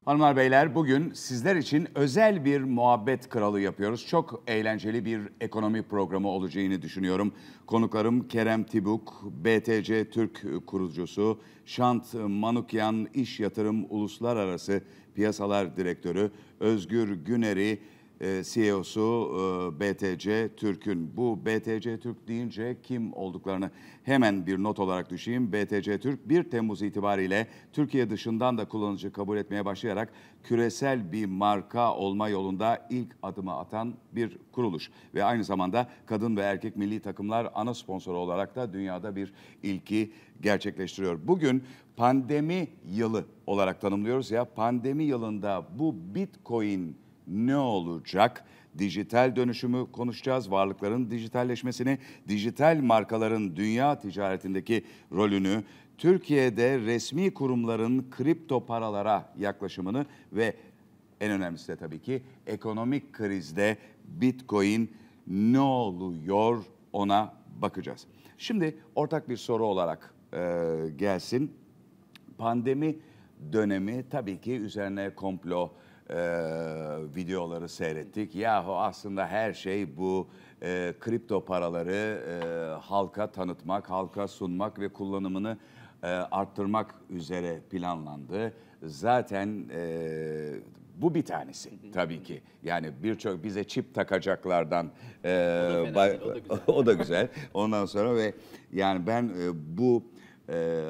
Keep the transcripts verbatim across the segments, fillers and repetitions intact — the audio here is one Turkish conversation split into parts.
Hanımlar beyler, bugün sizler için özel bir muhabbet kralı yapıyoruz. Çok eğlenceli bir ekonomi programı olacağını düşünüyorum. Konuklarım Kerem Tibuk, B T C Türk kurucusu, Şant Manukyan İş Yatırım Uluslararası Piyasalar Direktörü, Özgür Güneri, C E O'su B T C Türk'ün. Bu B T C Türk deyince kim olduklarını hemen bir not olarak düşeyim. B T C Türk bir Temmuz itibariyle Türkiye dışından da kullanıcı kabul etmeye başlayarak küresel bir marka olma yolunda ilk adımı atan bir kuruluş. Ve aynı zamanda kadın ve erkek milli takımlar ana sponsoru olarak da dünyada bir ilki gerçekleştiriyor. Bugün pandemi yılı olarak tanımlıyoruz ya, pandemi yılında bu Bitcoin ne olacak? Dijital dönüşümü konuşacağız, varlıkların dijitalleşmesini, dijital markaların dünya ticaretindeki rolünü, Türkiye'de resmi kurumların kripto paralara yaklaşımını ve en önemlisi de tabii ki ekonomik krizde Bitcoin ne oluyor ona bakacağız. Şimdi ortak bir soru olarak e, gelsin. Pandemi dönemi tabii ki üzerine komplo Ee, videoları seyrettik. Yahu aslında her şey bu e, kripto paraları e, halka tanıtmak, halka sunmak ve kullanımını e, arttırmak üzere planlandı. Zaten e, bu bir tanesi tabii ki. Yani birçok bize çip takacaklardan e, o, da değil, o, da güzel. o da güzel. Ondan sonra ve yani ben e, bu e,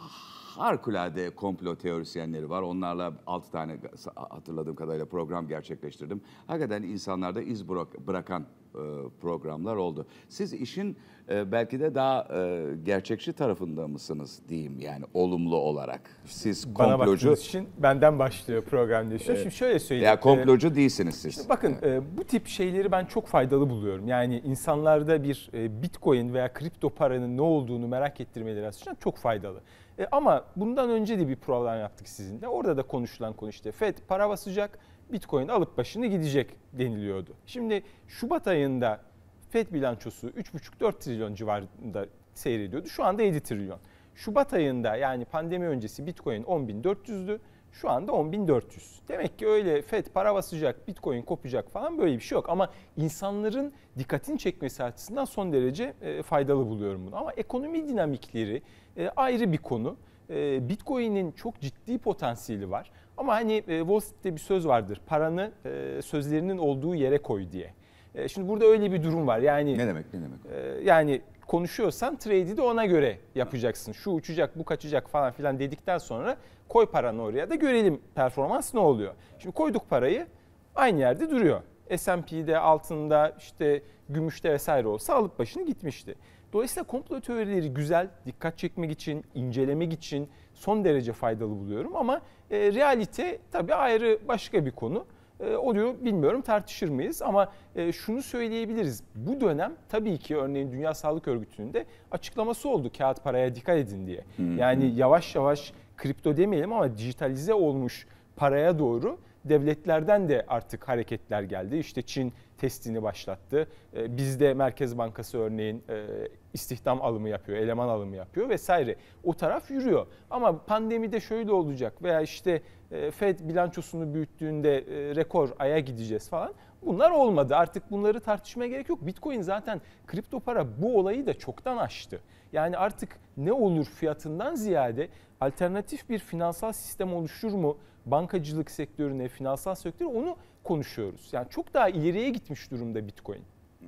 harikulade komplo teorisyenleri var. Onlarla altı tane hatırladığım kadarıyla program gerçekleştirdim. Hakikaten insanlarda iz bırakan programlar oldu. Siz işin belki de daha gerçekçi tarafında mısınız diyeyim, yani olumlu olarak. Siz Bana komplocu... baktığınız için benden başlıyor program diye. Şimdi şöyle söyleyeyim. Ya komplocu değilsiniz siz. Şimdi bakın bu tip şeyleri ben çok faydalı buluyorum. Yani insanlarda bir Bitcoin veya kripto paranın ne olduğunu merak ettirmeleri açısından çok faydalı. E ama bundan önce de bir program yaptık sizinle. Orada da konuşulan konu işte Fed para basacak, Bitcoin alıp başını gidecek deniliyordu. Şimdi Şubat ayında Fed bilançosu üç buçuk dört trilyon civarında seyrediyordu. Şu anda yedi trilyon. Şubat ayında, yani pandemi öncesi Bitcoin on bin dört yüzdü. Şu anda on bin dört yüz. Demek ki öyle Fed para basacak, Bitcoin kopacak falan böyle bir şey yok. Ama insanların dikkatini çekmesi açısından son derece faydalı buluyorum bunu. Ama ekonomi dinamikleri ayrı bir konu. Bitcoin'in çok ciddi potansiyeli var. Ama hani Wall Street'te bir söz vardır. Paranı sözlerinin olduğu yere koy diye. Şimdi burada öyle bir durum var. Yani ne demek ne demek? Yani konuşuyorsan trade'i de ona göre yapacaksın. Şu uçacak, bu kaçacak falan filan dedikten sonra koy paranı oraya da görelim performans ne oluyor. Şimdi koyduk parayı, aynı yerde duruyor. S and P'de, altında, işte gümüşte vesaire olsa alıp başını gitmişti. Dolayısıyla komplo teorileri güzel, dikkat çekmek için, incelemek için son derece faydalı buluyorum. Ama e, realite tabii ayrı başka bir konu. E, oluyor bilmiyorum, tartışır mıyız? Ama e, şunu söyleyebiliriz. Bu dönem tabii ki örneğin Dünya Sağlık Örgütü'nün de açıklaması oldu kağıt paraya dikkat edin diye. Yani yavaş yavaş kripto demeyelim ama dijitalize olmuş paraya doğru devletlerden de artık hareketler geldi. İşte Çin testini başlattı. Bizde Merkez Bankası örneğin istihdam alımı yapıyor, eleman alımı yapıyor vesaire. O taraf yürüyor. Ama pandemide şöyle olacak veya işte Fed bilançosunu büyüttüğünde rekor aya gideceğiz falan. Bunlar olmadı. Artık bunları tartışmaya gerek yok. Bitcoin zaten kripto para bu olayı da çoktan aştı. Yani artık ne olur fiyatından ziyade alternatif bir finansal sistem oluşur mu? Bankacılık sektörüne, finansal sektöre, onu konuşuyoruz. Yani çok daha ileriye gitmiş durumda Bitcoin.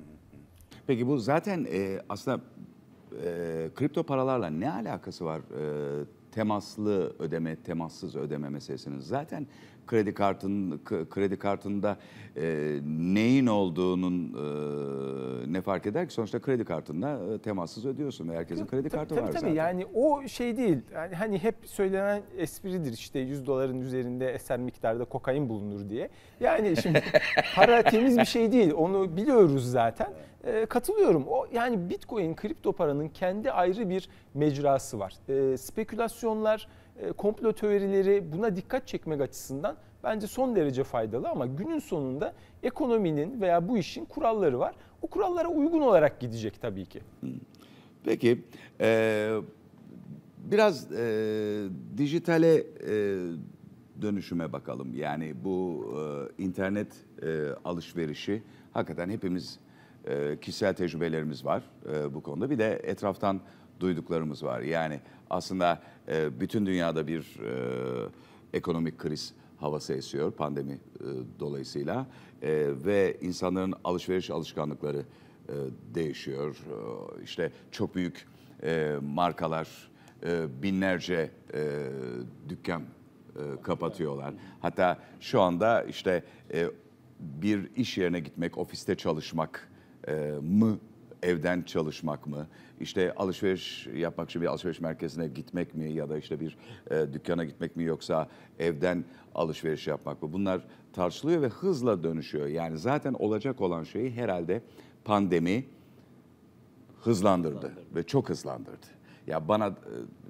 Peki bu zaten e, aslında e, kripto paralarla ne alakası var? E, temaslı ödeme, temassız ödeme meselesinin. Zaten kredi kartın kredi kartında e, neyin olduğunun e, ne fark eder ki? Sonuçta kredi kartında e, temassız ödüyorsun ve herkesin kredi tabii, kartı tabii, var tabii. zaten. Yani o şey değil. Yani hani hep söylenen espridir işte yüz doların üzerinde eser miktarda kokain bulunur diye. Yani şimdi para temiz bir şey değil. Onu biliyoruz zaten. E, katılıyorum. O yani Bitcoin, kripto paranın kendi ayrı bir mecrası var. E, spekülasyonlar, e, komplo teorileri, buna dikkat çekmek açısından bence son derece faydalı ama günün sonunda ekonominin veya bu işin kuralları var. O kurallara uygun olarak gidecek tabii ki. Peki, e, biraz e, dijitale e, dönüşüme bakalım. Yani bu e, internet e, alışverişi hakikaten hepimiz e, kişisel tecrübelerimiz var e, bu konuda. Bir de etraftan duyduklarımız var. Yani aslında e, bütün dünyada bir e, ekonomik kriz havası esiyor pandemi e, dolayısıyla e, ve insanların alışveriş alışkanlıkları e, değişiyor. E, işte çok büyük e, markalar e, binlerce e, dükkan e, kapatıyorlar. Hatta şu anda işte e, bir iş yerine gitmek, ofiste çalışmak e, mı, evden çalışmak mı? İşte alışveriş yapmak için bir alışveriş merkezine gitmek mi ya da işte bir e, dükkana gitmek mi yoksa evden alışveriş yapmak mı? Bunlar tartışılıyor ve hızla dönüşüyor. Yani zaten olacak olan şeyi herhalde pandemi hızlandırdı, hızlandırdı. ve çok hızlandırdı. Ya bana e,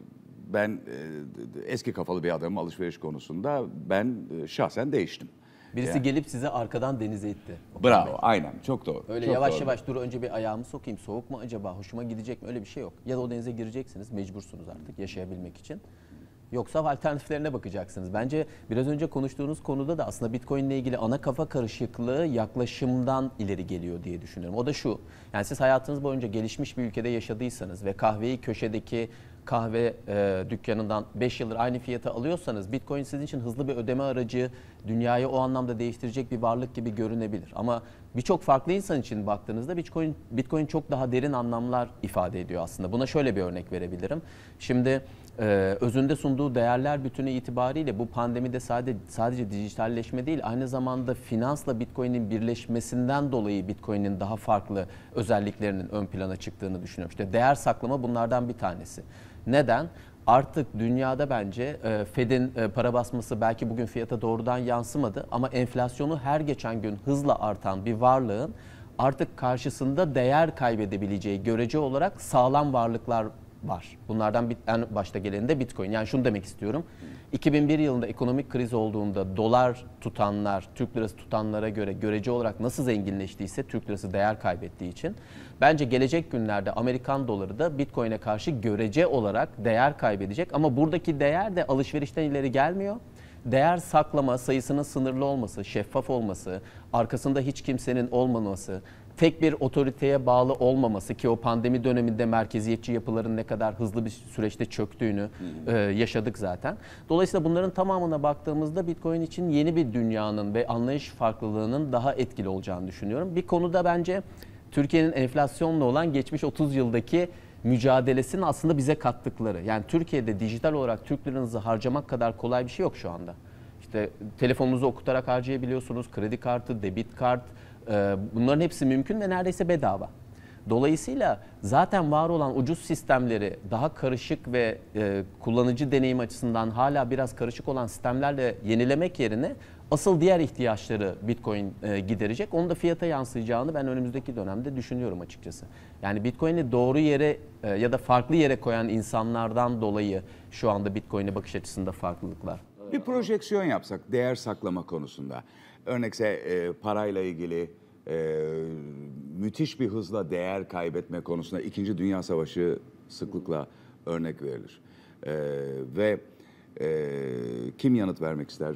ben e, eski kafalı bir adamım alışveriş konusunda ben e, şahsen değiştim. Birisi Yani. gelip sizi arkadan denize itti. Bravo, belki. Aynen. Çok doğru. Öyle çok yavaş doğru. yavaş dur önce bir ayağımı sokayım. Soğuk mu acaba? Hoşuma gidecek mi? Öyle bir şey yok. Ya da o denize gireceksiniz. Mecbursunuz artık yaşayabilmek için. Yoksa alternatiflerine bakacaksınız. Bence biraz önce konuştuğunuz konuda da aslında Bitcoin ile ilgili ana kafa karışıklığı yaklaşımdan ileri geliyor diye düşünüyorum. O da şu. Yani siz hayatınız boyunca gelişmiş bir ülkede yaşadıysanız ve kahveyi köşedeki kahve e, dükkanından beş yıldır aynı fiyata alıyorsanız Bitcoin sizin için hızlı bir ödeme aracı, dünyayı o anlamda değiştirecek bir varlık gibi görünebilir. Ama birçok farklı insan için baktığınızda Bitcoin, Bitcoin çok daha derin anlamlar ifade ediyor aslında. Buna şöyle bir örnek verebilirim. Şimdi e, özünde sunduğu değerler bütünü itibariyle bu pandemide sadece, sadece dijitalleşme değil, aynı zamanda finansla Bitcoin'in birleşmesinden dolayı Bitcoin'in daha farklı özelliklerinin ön plana çıktığını düşünüyorum. İşte değer saklama bunlardan bir tanesi. Neden? Artık dünyada bence Fed'in para basması belki bugün fiyata doğrudan yansımadı ama enflasyonu her geçen gün hızla artan bir varlığın artık karşısında değer kaybedebileceği görece olarak sağlam varlıklar var. Bunlardan en başta geleni de Bitcoin. Yani şunu demek istiyorum. iki bin bir yılında ekonomik kriz olduğunda dolar tutanlar, Türk lirası tutanlara göre görece olarak nasıl zenginleştiyse Türk lirası değer kaybettiği için bence gelecek günlerde Amerikan doları da Bitcoin'e karşı görece olarak değer kaybedecek. Ama buradaki değer de alışverişten ileri gelmiyor. Değer saklama, sayısının sınırlı olması, şeffaf olması, arkasında hiç kimsenin olmaması, tek bir otoriteye bağlı olmaması ki o pandemi döneminde merkeziyetçi yapıların ne kadar hızlı bir süreçte çöktüğünü e, yaşadık zaten. Dolayısıyla bunların tamamına baktığımızda Bitcoin için yeni bir dünyanın ve anlayış farklılığının daha etkili olacağını düşünüyorum. Bir konuda bence Türkiye'nin enflasyonla olan geçmiş otuz yıldaki mücadelesinin aslında bize kattıkları. Yani Türkiye'de dijital olarak Türk liranızı harcamak kadar kolay bir şey yok şu anda. İşte telefonunuzu okutarak harcayabiliyorsunuz, kredi kartı, debit kart, bunların hepsi mümkün ve neredeyse bedava. Dolayısıyla zaten var olan ucuz sistemleri daha karışık ve e, kullanıcı deneyim açısından hala biraz karışık olan sistemlerle yenilemek yerine asıl diğer ihtiyaçları Bitcoin e, giderecek. Onun da fiyata yansıyacağını ben önümüzdeki dönemde düşünüyorum açıkçası. Yani Bitcoin'i doğru yere e, ya da farklı yere koyan insanlardan dolayı şu anda Bitcoin'e bakış açısında farklılıklar. Bir projeksiyon yapsak değer saklama konusunda. Örnekse e, parayla ilgili e, müthiş bir hızla değer kaybetme konusunda İkinci Dünya Savaşı sıklıkla örnek verilir. E, ve e, kim yanıt vermek ister?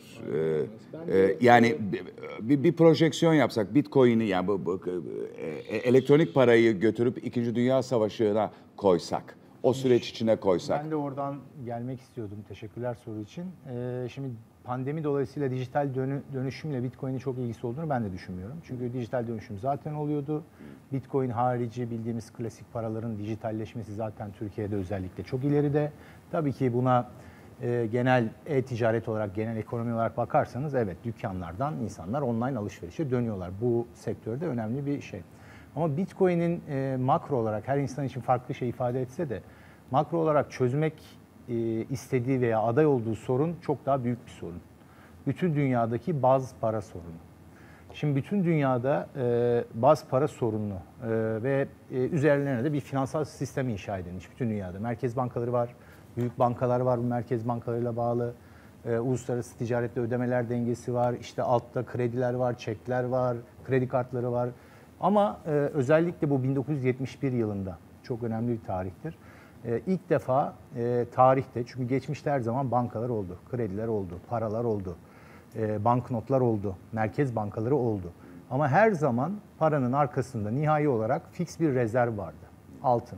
E, e, yani bir, bir projeksiyon yapsak Bitcoin'i yani bu, bu, e, elektronik parayı götürüp İkinci Dünya Savaşı'na koysak. O süreç içine koysak. Ben de oradan gelmek istiyordum. Teşekkürler soru için. Ee, şimdi pandemi dolayısıyla dijital dönü, dönüşümle Bitcoin'in çok ilgisi olduğunu ben de düşünmüyorum. Çünkü dijital dönüşüm zaten oluyordu. Bitcoin harici bildiğimiz klasik paraların dijitalleşmesi zaten Türkiye'de özellikle çok ileride. Tabii ki buna e, genel e-ticaret olarak, genel ekonomi olarak bakarsanız evet dükkanlardan insanlar online alışverişe dönüyorlar. Bu sektörde önemli bir şey. Ama Bitcoin'in e, makro olarak her insan için farklı şey ifade etse de makro olarak çözmek e, istediği veya aday olduğu sorun çok daha büyük bir sorun. Bütün dünyadaki baz para sorunu. Şimdi bütün dünyada e, baz para sorunlu e, ve e, üzerlerine de bir finansal sistem inşa edilmiş bütün dünyada. Merkez bankaları var, büyük bankalar var, bu merkez bankalarıyla bağlı. E, uluslararası ticarette ödemeler dengesi var, işte altta krediler var, çekler var, kredi kartları var. Ama e, özellikle bu bin dokuz yüz yetmiş bir yılında çok önemli bir tarihtir. e, ilk defa e, tarihte, çünkü geçmişte her zaman bankalar oldu, krediler oldu, paralar oldu, e, banknotlar oldu, merkez bankaları oldu. Ama her zaman paranın arkasında nihai olarak fix bir rezerv vardı, altın.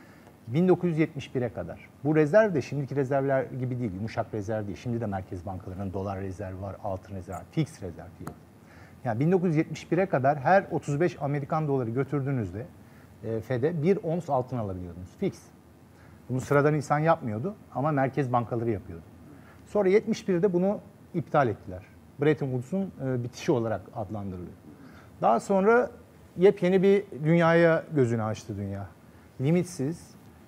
bin dokuz yüz yetmiş bire kadar. Bu rezerv de şimdiki rezervler gibi değil, yumuşak rezerv değil. Şimdi de merkez bankalarının dolar rezervi var, altın rezervi var, fix rezerv değil. Yani bin dokuz yüz yetmiş bire kadar her otuz beş Amerikan doları götürdüğünüzde e, Fed'e bir ons altın alabiliyordunuz, fix. Bunu sıradan insan yapmıyordu ama merkez bankaları yapıyordu. Sonra yetmiş birde bunu iptal ettiler. Bretton Woods'un e, bitişi olarak adlandırılıyor. Daha sonra yepyeni bir dünyaya gözünü açtı dünya. Limitsiz,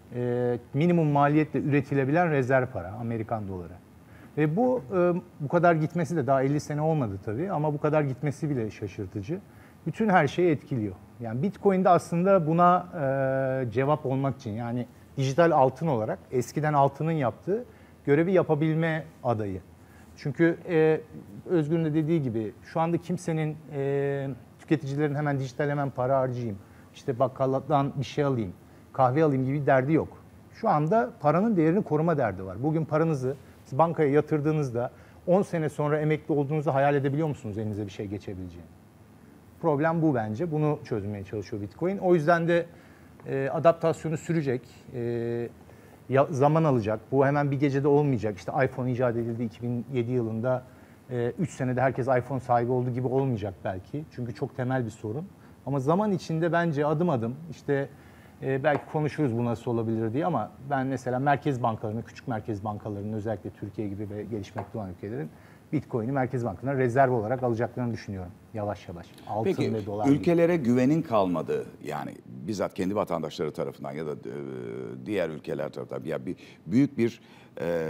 e, minimum maliyetle üretilebilen rezerv para, Amerikan doları. Ve bu e, bu kadar gitmesi de daha elli sene olmadı tabii ama bu kadar gitmesi bile şaşırtıcı. Bütün her şeyi etkiliyor. Yani Bitcoin de aslında buna e, cevap olmak için, yani dijital altın olarak eskiden altının yaptığı görevi yapabilme adayı. Çünkü e, Özgür'ün de dediği gibi şu anda kimsenin, e, tüketicilerin hemen dijital hemen para harcayayım, işte bakkaldan bir şey alayım, kahve alayım gibi bir derdi yok. Şu anda paranın değerini koruma derdi var. Bugün paranızı bankaya yatırdığınızda on sene sonra emekli olduğunuzu hayal edebiliyor musunuz elinize bir şey geçebileceğini? Problem bu bence. Bunu çözmeye çalışıyor Bitcoin. O yüzden de e, adaptasyonu sürecek, e, ya, zaman alacak. Bu hemen bir gecede olmayacak. İşte iPhone icat edildi iki bin yedi yılında. üç e, senede herkes iPhone sahibi olduğu gibi olmayacak belki. Çünkü çok temel bir sorun. Ama zaman içinde bence adım adım işte e, belki konuşuruz bu nasıl olabilir diye ama ben mesela merkez bankalarının, küçük merkez bankalarının özellikle Türkiye gibi ve gelişmekte olan ülkelerin Bitcoin'i merkez bankalarına rezerv olarak alacaklarını düşünüyorum yavaş yavaş. Altın Peki, ve dolar ülkelere gibi. Güvenin kalmadığı, yani bizzat kendi vatandaşları tarafından ya da e, diğer ülkeler tarafından ya bir büyük bir e,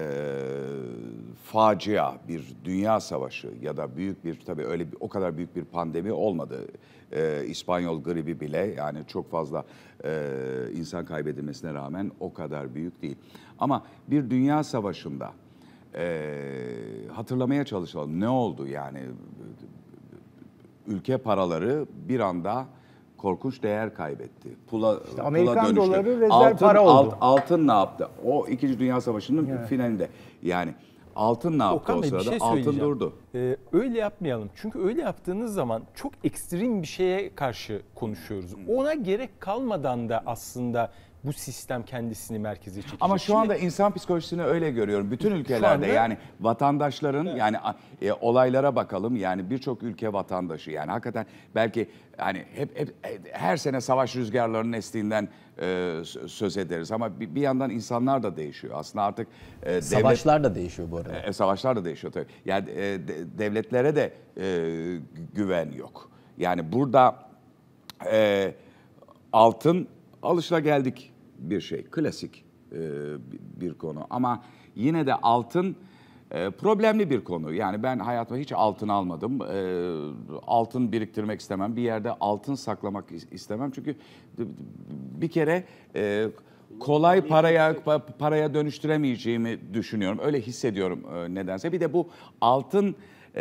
facia, bir dünya savaşı ya da büyük bir, tabii öyle bir, o kadar büyük bir pandemi olmadı. E, İspanyol gribi bile, yani çok fazla e, insan kaybedilmesine rağmen o kadar büyük değil. Ama bir dünya savaşında e, hatırlamaya çalışalım, ne oldu yani? Ülke paraları bir anda korkunç değer kaybetti. Pula, İşte Amerikan pula dönüştü. doları rezerv altın, para oldu. Alt, altın ne yaptı? O İkinci Dünya Savaşı'nın Evet. finalinde. Yani altın ne yaptı Okan o Bey, bir sırada? şey Altın söyleyeceğim. durdu. Ee, öyle yapmayalım. Çünkü öyle yaptığınız zaman çok ekstrem bir şeye karşı konuşuyoruz. Ona gerek kalmadan da aslında bu sistem kendisini merkeze çekecek. Ama şu Şimdi- anda insan psikolojisini öyle görüyorum. Bütün ülkelerde anda- yani vatandaşların yani e, olaylara bakalım, yani birçok ülke vatandaşı, yani hakikaten belki hani hep, hep her sene savaş rüzgarlarının estiğinden e, söz ederiz ama bir, bir yandan insanlar da değişiyor. Aslında artık e, devlet, Savaşlar da değişiyor bu arada. E, savaşlar da değişiyor tabii. Yani e, de- devletlere de e, güven yok. Yani burada e, altın alışılageldik bir şey, klasik e, bir konu. Ama yine de altın e, problemli bir konu. Yani ben hayatımda hiç altın almadım. E, altın biriktirmek istemem. Bir yerde altın saklamak istemem. Çünkü bir kere e, kolay paraya paraya dönüştüremeyeceğimi düşünüyorum. Öyle hissediyorum e, nedense. Bir de bu altın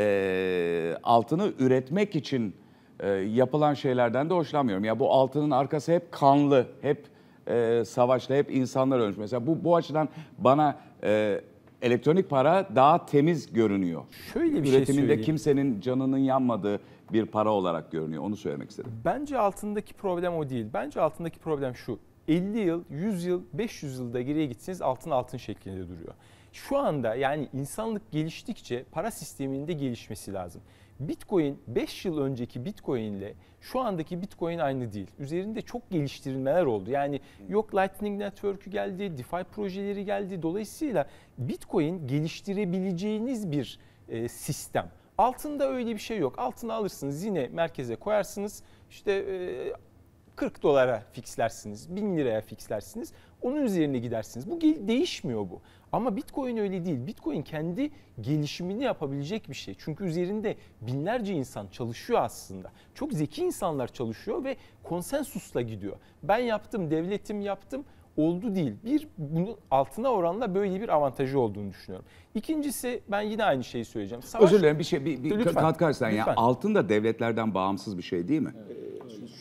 e, altını üretmek için e, yapılan şeylerden de hoşlanmıyorum. Ya bu altının arkası hep kanlı, hep e, savaşla, hep insanlar ölmüş. Mesela bu bu açıdan bana e, elektronik para daha temiz görünüyor. Şöyle bir şey Üretiminde söyleyeyim. kimsenin canının yanmadığı bir para olarak görünüyor. Onu söylemek istedim. Bence altındaki problem o değil. Bence altındaki problem şu. elli yıl, yüz yıl, beş yüz yılda geriye gitseniz altın altın şeklinde duruyor. Şu anda yani insanlık geliştikçe para sisteminin de gelişmesi lazım. Bitcoin beş yıl önceki Bitcoin ile şu andaki Bitcoin aynı değil. Üzerinde çok geliştirilmeler oldu. Yani yok Lightning Network'ü geldi, DeFi projeleri geldi. Dolayısıyla Bitcoin geliştirebileceğiniz bir e, sistem. Altında öyle bir şey yok. Altını alırsınız, yine merkeze koyarsınız. İşte e, kırk dolara fixlersiniz, bin liraya fixlersiniz. Onun üzerine gidersiniz. Bu değişmiyor bu. Ama Bitcoin öyle değil. Bitcoin kendi gelişimini yapabilecek bir şey. Çünkü üzerinde binlerce insan çalışıyor aslında. Çok zeki insanlar çalışıyor ve konsensusla gidiyor. Ben yaptım, devletim yaptım, oldu değil. Bir, bunun altına oranla böyle bir avantajı olduğunu düşünüyorum. İkincisi, ben yine aynı şeyi söyleyeceğim. Savaş... Özür dilerim, bir şey bir, bir Lütfen, katkarsan ya, lütfen. altın da devletlerden bağımsız bir şey değil mi?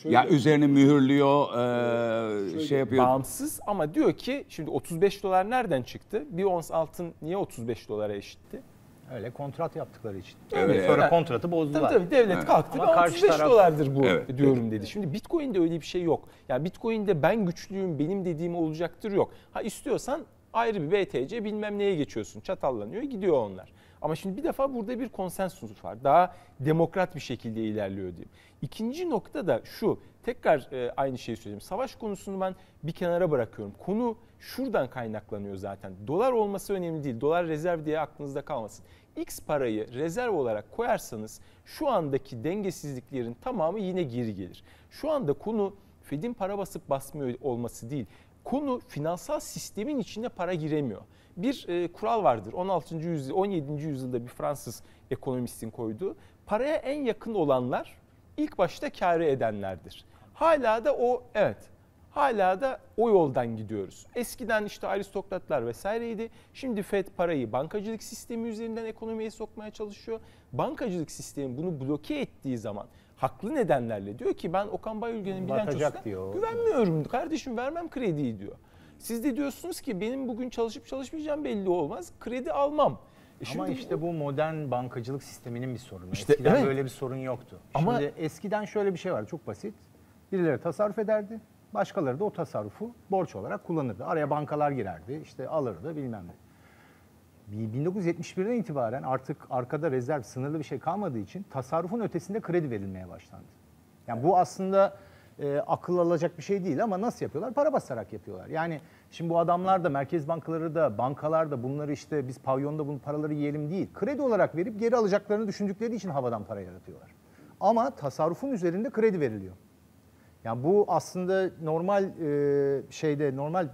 şöyle, ya üzerini mühürlüyor, e, şöyle, şey yapıyor. Bağımsız ama diyor ki şimdi otuz beş dolar nereden çıktı? Bir ons altın niye otuz beş dolara eşitti? Öyle kontrat yaptıkları için. Evet. Sonra Evet. kontratı bozdular. Tabii tabii devlet Evet. kalktı Ama ve karşı otuz beş taraf- dolardır bu Evet. diyorum dedi. Şimdi Bitcoin'de öyle bir şey yok. Yani Bitcoin'de ben güçlüyüm, benim dediğim olacaktır yok. Ha istiyorsan ayrı bir B T C bilmem neye geçiyorsun. Çatallanıyor, gidiyor onlar. Ama şimdi bir defa burada bir konsensus var. Daha demokrat bir şekilde ilerliyor diyeyim. İkinci nokta da şu. Tekrar e, aynı şeyi söyleyeyim. Savaş konusunu ben bir kenara bırakıyorum. Konu şuradan kaynaklanıyor zaten. Dolar olması önemli değil. Dolar rezerv diye aklınızda kalmasın. X parayı rezerv olarak koyarsanız şu andaki dengesizliklerin tamamı yine geri gelir. Şu anda konu Fed'in para basıp basmıyor olması değil. Konu finansal sistemin içine para giremiyor. Bir e, kural vardır. on altıncı yüzyıl, on yedinci yüzyılda bir Fransız ekonomistin koyduğu. Paraya en yakın olanlar ilk başta kârı edenlerdir. Hala da o evet. Hala da o yoldan gidiyoruz. Eskiden işte aristokratlar vesaireydi. Şimdi Fed parayı bankacılık sistemi üzerinden ekonomiye sokmaya çalışıyor. Bankacılık sistemi bunu bloke ettiği zaman haklı nedenlerle diyor ki ben Okan Bayülgen'in bilançosuna diyor. güvenmiyorum. Kardeşim vermem krediyi diyor. Siz de diyorsunuz ki benim bugün çalışıp çalışmayacağım belli olmaz. Kredi almam. E Ama işte bu modern bankacılık sisteminin bir sorunu. İşte eskiden evet. böyle bir sorun yoktu. Ama- Şimdi eskiden şöyle bir şey var, çok basit. Birileri tasarruf ederdi, başkaları da o tasarrufu borç olarak kullanırdı. Araya bankalar girerdi, işte alırdı bilmem ne. bin dokuz yüz yetmiş birden itibaren artık arkada rezerv sınırlı bir şey kalmadığı için tasarrufun ötesinde kredi verilmeye başlandı. Yani bu aslında e, akıl alacak bir şey değil ama nasıl yapıyorlar? Para basarak yapıyorlar. Yani şimdi bu adamlar da, merkez bankaları da, bankalar da bunları işte biz pavyonda bu paraları yiyelim değil. Kredi olarak verip geri alacaklarını düşündükleri için havadan para yaratıyorlar. Ama tasarrufun üzerinde kredi veriliyor. Yani bu aslında normal e, şeyde, normal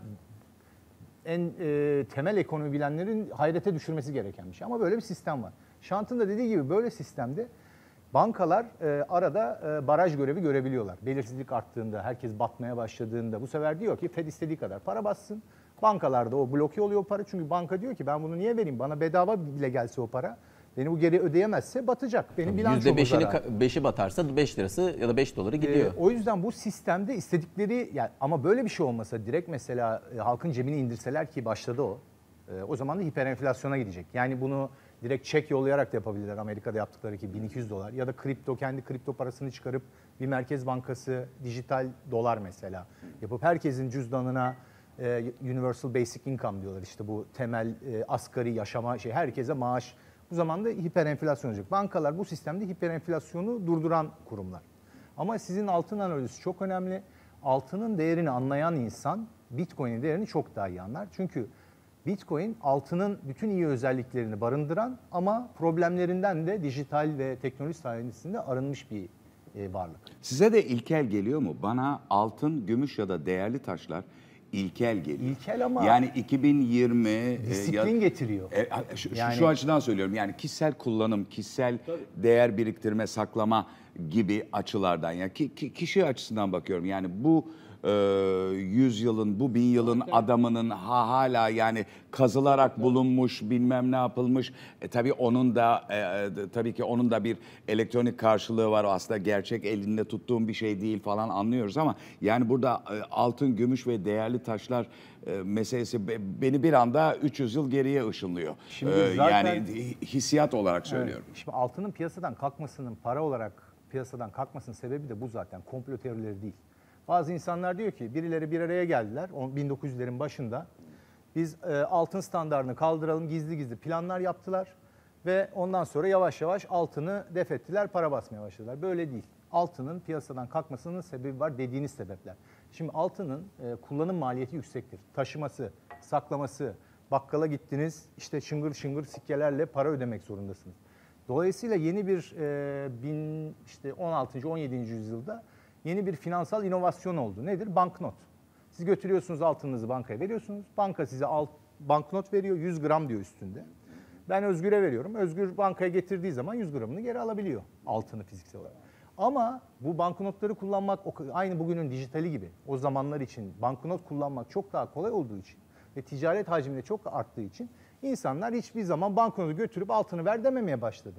en e, temel ekonomi bilenlerin hayrete düşürmesi gereken bir şey. Ama böyle bir sistem var. Şant'ın da dediği gibi böyle sistemde bankalar e, arada e, baraj görevi görebiliyorlar. Belirsizlik arttığında, herkes batmaya başladığında bu sefer diyor ki Fed istediği kadar para bassın. Bankalarda o bloke oluyor o para. Çünkü banka diyor ki ben bunu niye vereyim? Bana bedava bile gelse o para. Beni bu geri ödeyemezse batacak. Benim bilançom yüzde beşini zarar. beşi batarsa beş lirası ya da beş doları gidiyor. Ee, o yüzden bu sistemde istedikleri, yani ama böyle bir şey olmasa direkt mesela e, halkın cebine indirseler ki başladı o. E, o zaman da hiperenflasyona gidecek. Yani bunu direkt çek yollayarak da yapabilirler Amerika'da yaptıkları gibi bin iki yüz dolar ya da kripto, kendi kripto parasını çıkarıp bir merkez bankası dijital dolar mesela yapıp herkesin cüzdanına e, Universal Basic Income diyorlar, işte bu temel e, asgari yaşama şey, herkese maaş. Bu zaman da hiperenflasyon olacak. Bankalar bu sistemde hiperenflasyonu durduran kurumlar. Ama sizin altın analizi çok önemli. Altının değerini anlayan insan Bitcoin'in değerini çok daha iyi anlar. Çünkü Bitcoin altının bütün iyi özelliklerini barındıran ama problemlerinden de dijital ve teknoloji sayesinde arınmış bir e, varlık. Size de ilkel geliyor mu? Bana altın, gümüş ya da değerli taşlar ilkel geliyor. İlkel ama yani iki bin yirmi e, disiplin ya- getiriyor. E, şu, Yani- şu açıdan söylüyorum, yani kişisel kullanım, kişisel değer biriktirme, saklama gibi açılardan, ya ki, ki- kişi açısından bakıyorum. Yani bu e, yüzyılın, bu bin yılın adamının ha, hala yani kazılarak bulunmuş, bilmem ne yapılmış. E, tabii onun da e, e, tabii ki onun da bir elektronik karşılığı var. O aslında gerçek elinde tuttuğum bir şey değil falan, anlıyoruz ama yani burada e, altın, gümüş ve değerli taşlar e, meselesi be- beni bir anda üç yüz yıl geriye ışınlıyor. Şimdi E, zaten- yani hissiyat olarak söylüyorum. Evet. Şimdi altının piyasadan kalkmasının, para olarak piyasadan kalkmasının sebebi de bu zaten. Komplo teorileri değil. Bazı insanlar diyor ki birileri bir araya geldiler on- bin dokuz yüzlerin başında. Biz e, altın standartını kaldıralım, gizli gizli planlar yaptılar. Ve ondan sonra yavaş yavaş altını def ettiler, para basmaya başladılar. Böyle değil. Altının piyasadan kalkmasının sebebi var, dediğiniz sebepler. Şimdi altının e, kullanım maliyeti yüksektir. Taşıması, saklaması, bakkala gittiniz, işte şıngır şıngır sikkelerle para ödemek zorundasınız. Dolayısıyla yeni bir e, bin, işte on altıncı on yedinci yüzyılda yeni bir finansal inovasyon oldu. Nedir? Banknot. Siz götürüyorsunuz altınınızı bankaya veriyorsunuz. Banka size alt, banknot veriyor, yüz gram diyor üstünde. Ben Özgür'e veriyorum. Özgür bankaya getirdiği zaman yüz gramını geri alabiliyor, altını fiziksel olarak. Ama bu banknotları kullanmak aynı bugünün dijitali gibi. O zamanlar için banknot kullanmak çok daha kolay olduğu için ve ticaret hacmi de çok arttığı için insanlar hiçbir zaman banknotu götürüp altını ver dememeye başladı.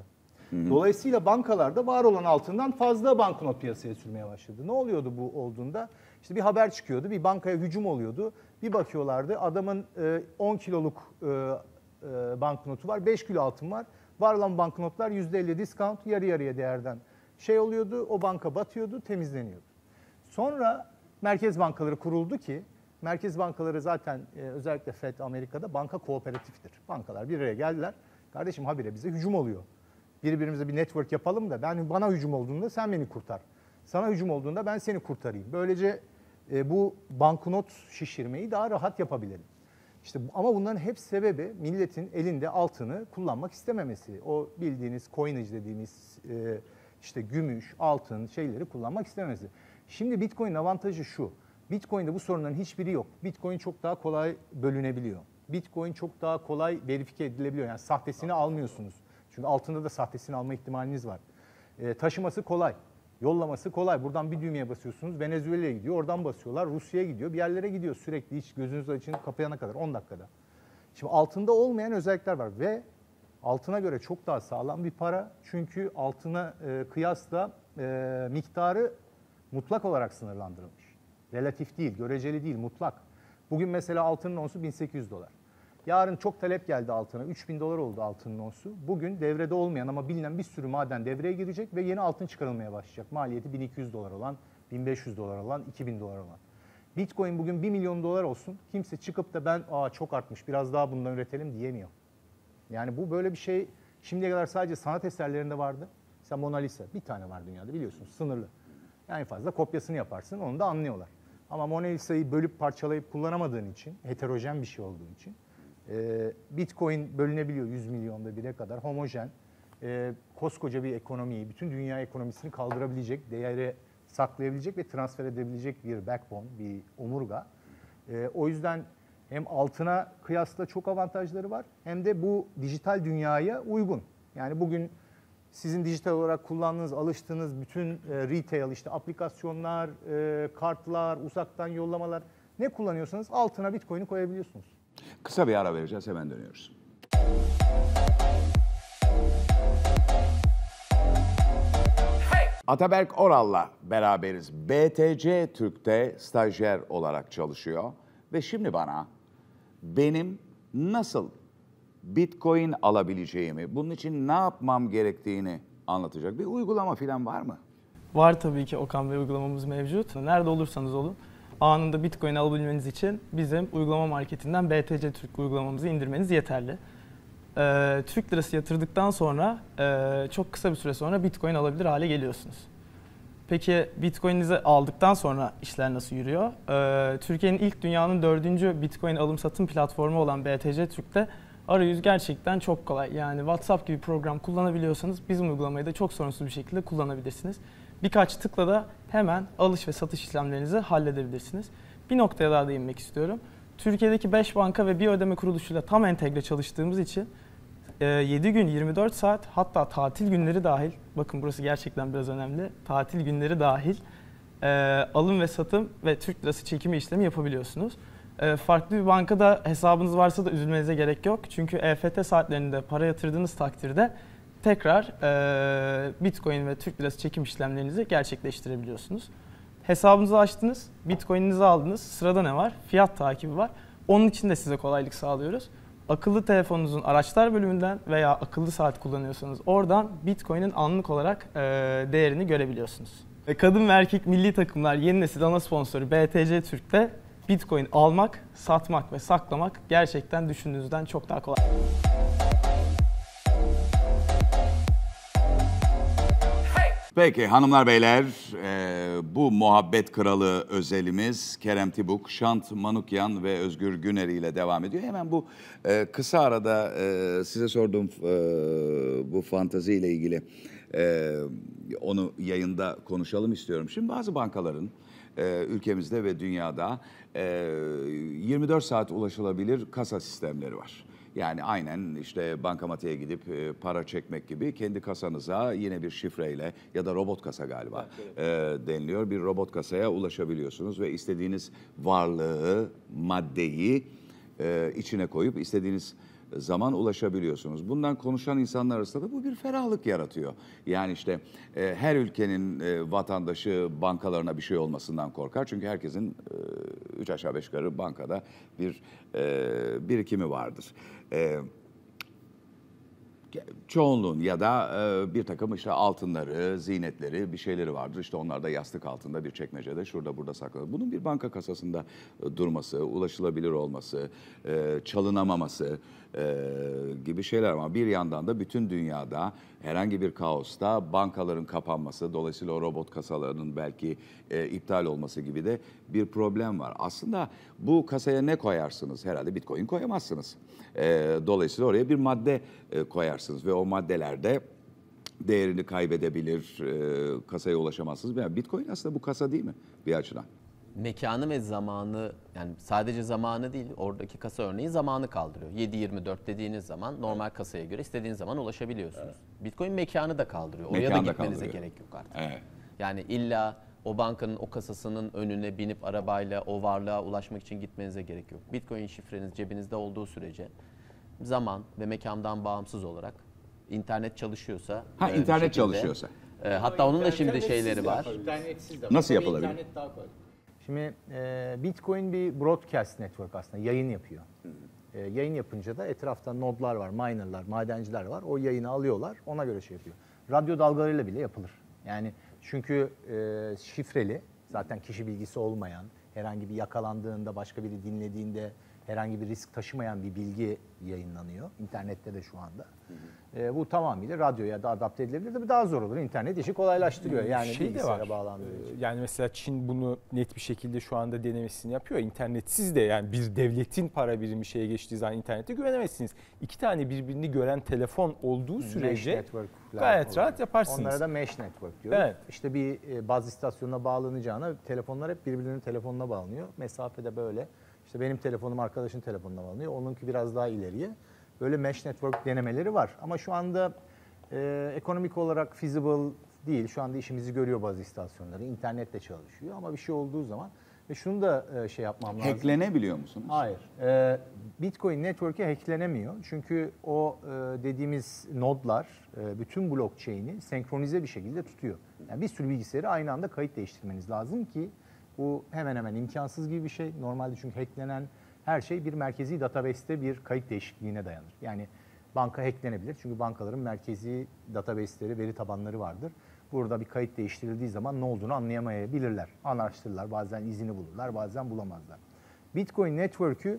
Dolayısıyla bankalarda var olan altından fazla banknot piyasaya sürmeye başladı. Ne oluyordu bu olduğunda? İşte bir haber çıkıyordu, bir bankaya hücum oluyordu. Bir bakıyorlardı adamın on kiloluk banknotu var, beş kilo altın var. Var olan banknotlar yüzde elli discount, yarı yarıya değerden şey oluyordu. O banka batıyordu, temizleniyordu. Sonra merkez bankaları kuruldu ki, merkez bankaları zaten özellikle Fed Amerika'da banka kooperatiftir. Bankalar bir araya geldiler. Kardeşim habire bize hücum oluyor. Birbirimize bir network yapalım da ben bana hücum olduğunda sen beni kurtar. Sana hücum olduğunda ben seni kurtarayım. Böylece e, bu banknot şişirmeyi daha rahat yapabilelim. İşte ama bunların hep sebebi milletin elinde altını kullanmak istememesi. O bildiğiniz coinage dediğimiz e, işte gümüş, altın şeyleri kullanmak istememesi. Şimdi Bitcoin'in avantajı şu. Bitcoin'de bu sorunların hiçbiri yok. Bitcoin çok daha kolay bölünebiliyor. Bitcoin çok daha kolay verifike edilebiliyor. Yani sahtesini almıyorsunuz. Çünkü altında da sahtesini alma ihtimaliniz var. E, taşıması kolay. Yollaması kolay. Buradan bir düğmeye basıyorsunuz. Venezuela'ya gidiyor. Oradan basıyorlar. Rusya'ya gidiyor. Bir yerlere gidiyor sürekli. Hiç gözünüz açın kapayana kadar on dakikada. Şimdi altında olmayan özellikler var. Ve altına göre çok daha sağlam bir para. Çünkü altına e, kıyasla e, miktarı mutlak olarak sınırlandırılmış. Relatif değil, göreceli değil, mutlak. Bugün mesela altının onsu bin sekiz yüz dolar. Yarın çok talep geldi altına. üç bin dolar oldu altının onsu. Bugün devrede olmayan ama bilinen bir sürü maden devreye girecek ve yeni altın çıkarılmaya başlayacak. Maliyeti bin iki yüz dolar olan, bin beş yüz dolar olan, iki bin dolar olan. Bitcoin bugün bir milyon dolar olsun. Kimse çıkıp da ben aa çok artmış biraz daha bundan üretelim diyemiyor. Yani bu böyle bir şey şimdiye kadar sadece sanat eserlerinde vardı. Mesela Mona Lisa bir tane var dünyada biliyorsunuz sınırlı. Yani fazla kopyasını yaparsın onu da anlıyorlar. Ama Mona Lisa'yı bölüp parçalayıp kullanamadığın için, heterojen bir şey olduğu için Bitcoin bölünebiliyor yüz milyonda bire kadar homojen. E, koskoca bir ekonomiyi, bütün dünya ekonomisini kaldırabilecek, değeri saklayabilecek ve transfer edebilecek bir backbone, bir omurga. E, o yüzden hem altına kıyasla çok avantajları var hem de bu dijital dünyaya uygun. Yani bugün sizin dijital olarak kullandığınız, alıştığınız bütün e, retail, işte aplikasyonlar, e, kartlar, uzaktan yollamalar ne kullanıyorsanız altına Bitcoin'i koyabiliyorsunuz. Kısa bir ara vereceğiz, hemen dönüyoruz. Ataberk Oral'la beraberiz. B T C Türk'te stajyer olarak çalışıyor. Ve şimdi bana benim nasıl Bitcoin alabileceğimi, bunun için ne yapmam gerektiğini anlatacak bir uygulama falan var mı? Var tabii ki Okan Bey, uygulamamız mevcut. Nerede olursanız olun anında Bitcoin alabilmeniz için bizim uygulama marketinden B T C Türk uygulamamızı indirmeniz yeterli. Ee, Türk lirası yatırdıktan sonra e, çok kısa bir süre sonra Bitcoin alabilir hale geliyorsunuz. Peki Bitcoin'inizi aldıktan sonra işler nasıl yürüyor? Ee, Türkiye'nin ilk dünyanın dördüncü Bitcoin alım satım platformu olan B T C Türk'te arayüz gerçekten çok kolay. Yani WhatsApp gibi program kullanabiliyorsanız bizim uygulamayı da çok sorunsuz bir şekilde kullanabilirsiniz. Birkaç tıkla da hemen alış ve satış işlemlerinizi halledebilirsiniz. Bir noktaya daha değinmek istiyorum. Türkiye'deki beş banka ve bir ödeme kuruluşuyla tam entegre çalıştığımız için yedi gün yirmi dört saat, hatta tatil günleri dahil, bakın burası gerçekten biraz önemli, tatil günleri dahil alım ve satım ve Türk lirası çekimi işlemi yapabiliyorsunuz. Farklı bir bankada hesabınız varsa da üzülmenize gerek yok. Çünkü E F T saatlerinde para yatırdığınız takdirde tekrar Bitcoin ve Türk lirası çekim işlemlerinizi gerçekleştirebiliyorsunuz. Hesabınızı açtınız, Bitcoin'inizi aldınız. Sırada ne var? Fiyat takibi var. Onun için de size kolaylık sağlıyoruz. Akıllı telefonunuzun araçlar bölümünden veya akıllı saat kullanıyorsanız oradan Bitcoin'in anlık olarak değerini görebiliyorsunuz. Ve kadın ve erkek milli takımlar yeni nesil ana sponsoru B T C Türk'te Bitcoin almak, satmak ve saklamak gerçekten düşündüğünüzden çok daha kolay. Peki hanımlar beyler, e, bu muhabbet kralı özelimiz Kerem Tibuk, Şant Manukyan ve Özgür Güneri ile devam ediyor. Hemen bu e, kısa arada e, size sorduğum e, bu fantazi ile ilgili e, onu yayında konuşalım istiyorum. Şimdi bazı bankaların e, ülkemizde ve dünyada e, yirmi dört saat ulaşılabilir kasa sistemleri var. Yani aynen işte bankamatiğe gidip e, para çekmek gibi kendi kasanıza yine bir şifreyle ya da robot kasa galiba e, deniliyor. Bir robot kasaya ulaşabiliyorsunuz ve istediğiniz varlığı, maddeyi e, içine koyup istediğiniz zaman ulaşabiliyorsunuz. Bundan konuşan insanlar arasında da bu bir ferahlık yaratıyor. Yani işte e, her ülkenin e, vatandaşı bankalarına bir şey olmasından korkar. Çünkü herkesin e, üç aşağı beş yukarı bankada bir e, birikimi vardır. E, Çoğunluğun ya da e, bir takım işte altınları, zinetleri, bir şeyleri vardır. İşte onlar da yastık altında bir çekmecede şurada burada saklı. Bunun bir banka kasasında e, durması, ulaşılabilir olması, e, çalınamaması e, gibi şeyler ama bir yandan da bütün dünyada herhangi bir kaosta bankaların kapanması, dolayısıyla o robot kasalarının belki e, iptal olması gibi de bir problem var. Aslında bu kasaya ne koyarsınız? Herhalde Bitcoin koyamazsınız. E, dolayısıyla oraya bir madde e, koyarsınız ve o maddelerde değerini kaybedebilir, e, kasaya ulaşamazsınız. Yani Bitcoin aslında bu kasa değil mi bir açıdan? Mekanı ve zamanı, yani sadece zamanı değil, oradaki kasa örneği zamanı kaldırıyor. yedi yirmi dört dediğiniz zaman normal kasaya göre istediğiniz zaman ulaşabiliyorsunuz. Evet. Bitcoin mekanı da kaldırıyor. Oraya Mekanı da da gitmenize kaldırıyor. gerek yok artık. Evet. Yani illa o bankanın o kasasının önüne binip arabayla o varlığa ulaşmak için gitmenize gerek yok. Bitcoin şifreniz cebinizde olduğu sürece zaman ve mekandan bağımsız olarak internet çalışıyorsa... Ha e, bir internet şekilde, çalışıyorsa. e, hatta onun da şimdi şeyleri var. İnternetsiz de. Nasıl yapılabilir? İnternet daha kolay. Şimdi e, Bitcoin bir broadcast network aslında, yayın yapıyor. E, yayın yapınca da etrafta nodlar var, minerlar, madenciler var. O yayını alıyorlar, ona göre şey yapıyor. Radyo dalgalarıyla bile yapılır. Yani çünkü e, şifreli, zaten kişi bilgisi olmayan, herhangi bir yakalandığında, başka biri dinlediğinde herhangi bir risk taşımayan bir bilgi yayınlanıyor. İnternette de şu anda. E, bu tamamıyla radyoya da adapte edilebilir. Tabii daha zor olur. İnternet işi kolaylaştırıyor. Yani Şey de bilgisayara var. bağlandığı için. Yani mesela Çin bunu net bir şekilde şu anda denemesini yapıyor. İnternetsiz de, yani bir devletin para birimi şeye geçtiği zaman internete güvenemezsiniz. İki tane birbirini gören telefon olduğu sürece Network'ler gayet oluyor. rahat yaparsınız. Onlara da mesh network diyoruz. Evet. İşte bir e, baz istasyonuna bağlanacağına telefonlar hep birbirinin telefonuna bağlanıyor. Mesafede böyle. İşte benim telefonum arkadaşın telefonuna bağlanıyor. Onunki biraz daha ileriye. Böyle mesh network denemeleri var. Ama şu anda e, ekonomik olarak feasible değil. Şu anda işimizi görüyor baz istasyonları. İnternetle çalışıyor ama bir şey olduğu zaman ve şunu da e, şey yapmam lazım. Hacklenebiliyor musunuz? Hayır. E, Bitcoin Network'e hacklenemiyor. Çünkü o e, dediğimiz nodlar e, bütün blockchain'i senkronize bir şekilde tutuyor. Yani bir sürü bilgisayarı aynı anda kayıt değiştirmeniz lazım ki bu hemen hemen imkansız gibi bir şey. Normalde çünkü hacklenen her şey bir merkezi database'te bir kayıt değişikliğine dayanır. Yani banka hacklenebilir. Çünkü bankaların merkezi database'leri, veri tabanları vardır. Burada bir kayıt değiştirildiği zaman ne olduğunu anlayamayabilirler. Araştırırlar, bazen izini bulurlar, bazen bulamazlar. Bitcoin Network'ü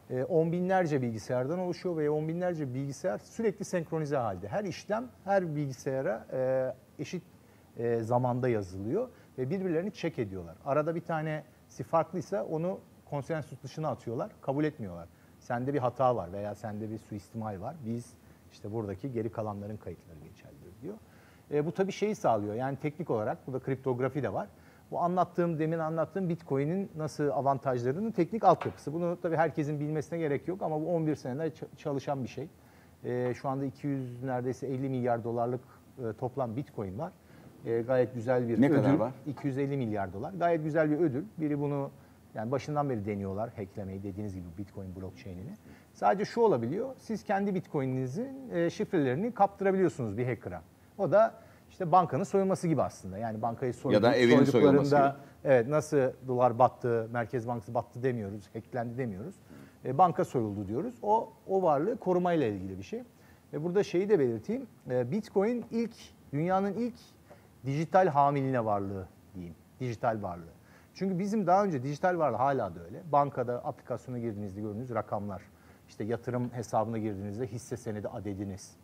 on binlerce bilgisayardan oluşuyor ve on binlerce bilgisayar sürekli senkronize halde. Her işlem her bilgisayara eşit zamanda yazılıyor ve birbirlerini check ediyorlar. Arada bir tanesi farklıysa onu konsensus dışına atıyorlar, kabul etmiyorlar. Sende bir hata var veya sende bir suistimal var. Biz işte buradaki geri kalanların kayıtları geçerlidir diyor. E, bu tabii şeyi sağlıyor. Yani teknik olarak burada kriptografi de var. Bu anlattığım, demin anlattığım Bitcoin'in nasıl avantajlarının teknik altyapısı. Bunu tabii herkesin bilmesine gerek yok ama bu on bir senedir çalışan bir şey. E, şu anda iki yüz neredeyse elli milyar dolarlık e, toplam Bitcoin var. E, gayet güzel bir ne ödül. kadar var? iki yüz elli milyar dolar. Gayet güzel bir ödül. Biri bunu yani başından beri deniyorlar hacklemeyi, dediğiniz gibi Bitcoin blockchain'ini. Sadece şu olabiliyor. Siz kendi Bitcoin'inizin e, şifrelerini kaptırabiliyorsunuz bir hacker'a. O da işte bankanın soyulması gibi aslında. Yani bankayı soydu, Ya da evinin soyulması gibi. Evet, nasıl dolar battı, Merkez Bankası battı demiyoruz, hacklendi demiyoruz. E, banka soyuldu diyoruz. O o varlığı korumayla ilgili bir şey. Ve burada şeyi de belirteyim. E, Bitcoin ilk dünyanın ilk dijital hamiline varlığı diyeyim. Dijital varlığı. Çünkü bizim daha önce dijital varlığı hala da öyle. Bankada aplikasyona girdiğinizde gördüğünüz rakamlar, işte yatırım hesabına girdiğinizde hisse senedi adediniz,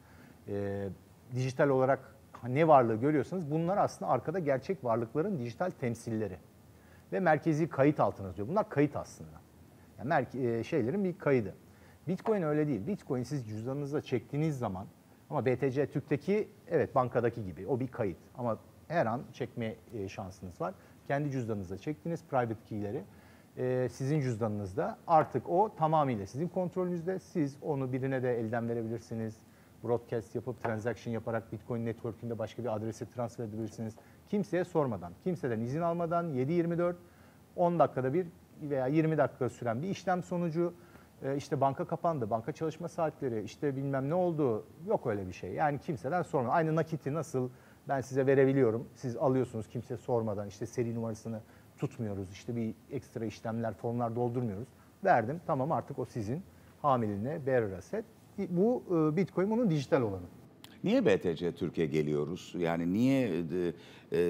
e, dijital olarak ne varlığı görüyorsanız bunlar aslında arkada gerçek varlıkların dijital temsilleri ve merkezi kayıt altına yazıyor. Bunlar kayıt aslında. Yani merke- şeylerin bir kaydı. Bitcoin öyle değil. Bitcoin siz cüzdanınıza çektiğiniz zaman, ama B T C Türk'teki evet bankadaki gibi o bir kayıt ama her an çekme şansınız var. Kendi cüzdanınıza çektiğiniz private key'leri e, sizin cüzdanınızda, artık o tamamıyla sizin kontrolünüzde. Siz onu birine de elden verebilirsiniz. Broadcast yapıp transaction yaparak Bitcoin Network'ünde başka bir adrese transfer edebilirsiniz. Kimseye sormadan, kimseden izin almadan yedi yirmi dört, on dakikada bir veya yirmi dakika süren bir işlem sonucu e, işte banka kapandı, banka çalışma saatleri, işte bilmem ne oldu. Yok öyle bir şey. Yani kimseden sorma. Aynı nakiti nasıl ben size verebiliyorum. Siz alıyorsunuz kimse sormadan. İşte seri numarasını tutmuyoruz. İşte bir ekstra işlemler, formlar doldurmuyoruz. Verdim. Tamam artık o sizin. Hamiline, bearer asset. Bu e, Bitcoin bunun dijital olanı. Niye B T C Türkiye geliyoruz? Yani niye e, e,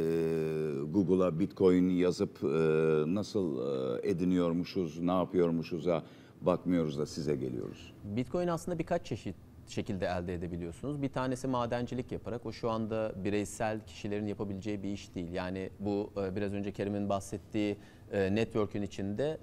Google'a Bitcoin yazıp e, nasıl e, ediniyormuşuz, ne yapıyormuşuz'a bakmıyoruz da size geliyoruz? Bitcoin aslında birkaç çeşit şekilde elde edebiliyorsunuz. Bir tanesi madencilik yaparak, o şu anda bireysel kişilerin yapabileceği bir iş değil. Yani bu biraz önce Kerim'in bahsettiği network'ün içinde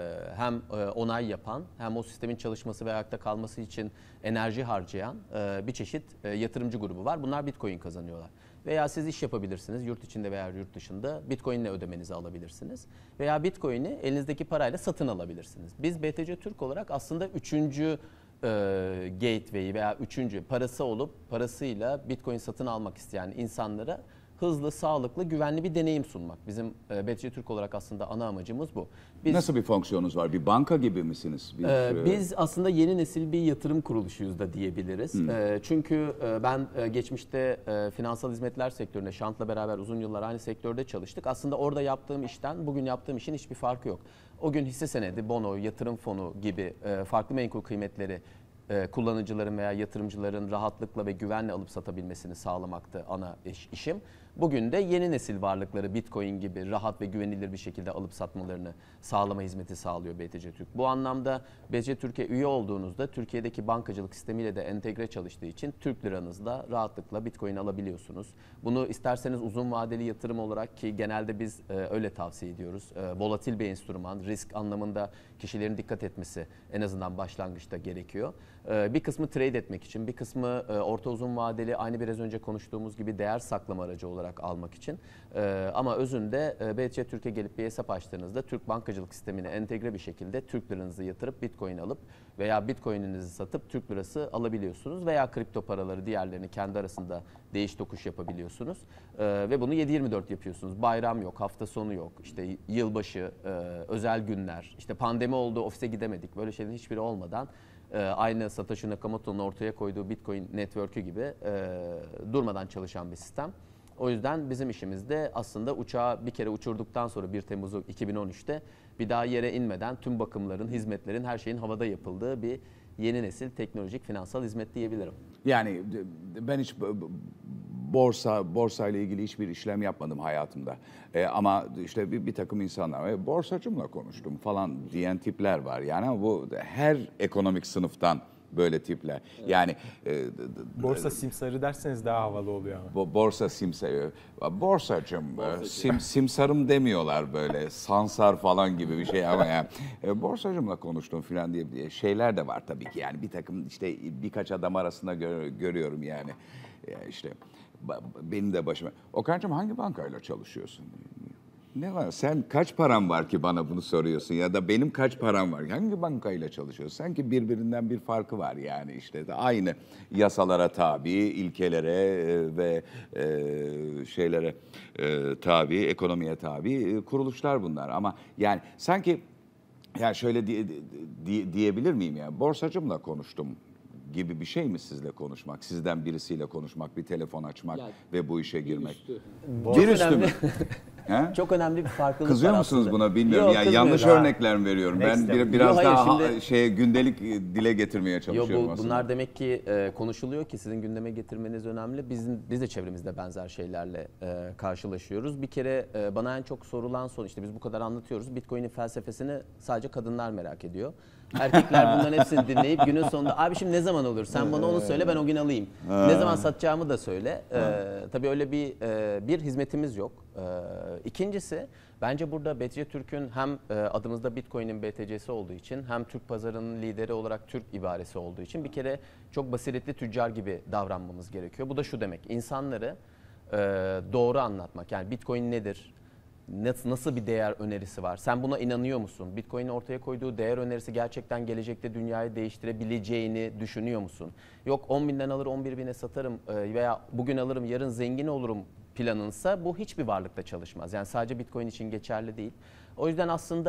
hem onay yapan hem o sistemin çalışması ve ayakta kalması için enerji harcayan bir çeşit yatırımcı grubu var. Bunlar Bitcoin kazanıyorlar. Veya siz iş yapabilirsiniz yurt içinde veya yurt dışında, Bitcoin ile ödemenizi alabilirsiniz. Veya Bitcoin'i elinizdeki parayla satın alabilirsiniz. Biz B T C Türk olarak aslında üçüncü e, gateway'i veya üçüncü parası olup parasıyla Bitcoin satın almak isteyen insanlara hızlı, sağlıklı, güvenli bir deneyim sunmak. Bizim e, B T C Türk olarak aslında ana amacımız bu. Biz, Nasıl bir fonksiyonunuz var? Bir banka gibi misiniz? Bir, e, biz aslında yeni nesil bir yatırım kuruluşuyuz da diyebiliriz. E, çünkü e, ben e, geçmişte e, finansal hizmetler sektöründe, Şant'la beraber uzun yıllar aynı sektörde çalıştık. Aslında orada yaptığım işten bugün yaptığım işin hiçbir farkı yok. O gün hisse senedi, bono, yatırım fonu gibi e, farklı menkul kıymetleri kullanıcıların veya yatırımcıların rahatlıkla ve güvenle alıp satabilmesini sağlamaktı ana iş, işim. Bugün de yeni nesil varlıkları Bitcoin gibi rahat ve güvenilir bir şekilde alıp satmalarını sağlama hizmeti sağlıyor B T C Türk. Bu anlamda B T C Türkiye üye olduğunuzda Türkiye'deki bankacılık sistemiyle de entegre çalıştığı için Türk liranızla rahatlıkla Bitcoin alabiliyorsunuz. Bunu isterseniz uzun vadeli yatırım olarak, ki genelde biz e, öyle tavsiye ediyoruz. E, volatil bir enstrüman, risk anlamında kişilerin dikkat etmesi en azından başlangıçta gerekiyor. E, bir kısmı trade etmek için, bir kısmı e, orta uzun vadeli, aynı biraz önce konuştuğumuz gibi değer saklama aracı olarak almak için. E, ama özünde e, B T C Türkiye gelip bir hesap açtığınızda Türk bankacılık sistemine entegre bir şekilde Türk liranızı yatırıp Bitcoin alıp veya Bitcoin'inizi satıp Türk lirası alabiliyorsunuz veya kripto paraları diğerlerini kendi arasında değiş tokuş yapabiliyorsunuz. E, ve bunu yedi yirmi dört yapıyorsunuz. Bayram yok, hafta sonu yok, işte yılbaşı, e, özel günler, işte pandemi oldu, ofise gidemedik, böyle şeylerin hiçbiri olmadan aynı Satoshi Nakamoto'nun ortaya koyduğu Bitcoin network'ü gibi e, durmadan çalışan bir sistem. O yüzden bizim işimiz de aslında uçağı bir kere uçurduktan sonra bir Temmuz iki bin on üçte bir daha yere inmeden tüm bakımların, hizmetlerin, her şeyin havada yapıldığı bir yeni nesil teknolojik finansal hizmet diyebilirim. Yani ben hiç borsa borsa ile ilgili hiçbir işlem yapmadım hayatımda. E, ama işte bir, bir takım insanlar, e, borsacımla konuştum falan diyen tipler var. Yani ama bu her ekonomik sınıftan böyle tipler. Yani e, borsa simsarı derseniz daha havalı oluyor ama. Borsa simsarı. Borsacım, sim, simsarım demiyorlar böyle. Sansar falan gibi bir şey ama yani e, borsacımla konuştum falan diye şeyler de var tabii ki. Yani bir takım işte birkaç adam arasında gör, görüyorum yani. E, işte benim de başıma. Okan'cığım hangi bankayla çalışıyorsun? Ne var? Sen kaç param var ki bana bunu soruyorsun, ya da benim kaç param var? Hangi bankayla çalışıyorsun? Sanki birbirinden bir farkı var yani, işte de aynı yasalara tabi, ilkelere ve e, şeylere e, tabi, ekonomiye tabi e, kuruluşlar bunlar. Ama yani sanki yani şöyle diye, diye, diyebilir miyim ya? Borsacımla konuştum gibi bir şey mi sizle konuşmak, sizden birisiyle konuşmak, bir telefon açmak yani, ve bu işe girmek? Bir üstü mü? Çok önemli bir farklılık Kızıyor var musunuz aslında. buna bilmiyorum. Yok, yani yanlış ha. örnekler mi veriyorum? Ben bir, biraz Yok, daha hayır, şimdi, şeye gündelik dile getirmeye çalışıyorum yok, bu, aslında. bunlar demek ki e, konuşuluyor ki sizin gündeme getirmeniz önemli. Bizim biz de çevremizde benzer şeylerle e, karşılaşıyoruz. Bir kere e, bana en çok sorulan soru, işte biz bu kadar anlatıyoruz. Bitcoin'in felsefesini sadece kadınlar merak ediyor. Erkekler bunların hepsini dinleyip günün sonunda abi şimdi ne zaman olur? Sen bana onu söyle, ben o gün alayım. Ne zaman satacağımı da söyle. Ee, tabii öyle bir e, bir hizmetimiz yok. Ee, ikincisi bence burada B T C Türk'ün hem e, adımızda Bitcoin'in B T C'si olduğu için hem Türk pazarının lideri olarak Türk ibaresi olduğu için bir kere çok basiretli tüccar gibi davranmamız gerekiyor. Bu da şu demek: insanları e, doğru anlatmak. Yani Bitcoin nedir? Nasıl bir değer önerisi var? Sen buna inanıyor musun? Bitcoin'in ortaya koyduğu değer önerisi gerçekten gelecekte dünyayı değiştirebileceğini düşünüyor musun? Yok on binden alır on bir bine satarım veya bugün alırım yarın zengin olurum planınsa bu hiçbir varlıkta çalışmaz. Yani sadece Bitcoin için geçerli değil. O yüzden aslında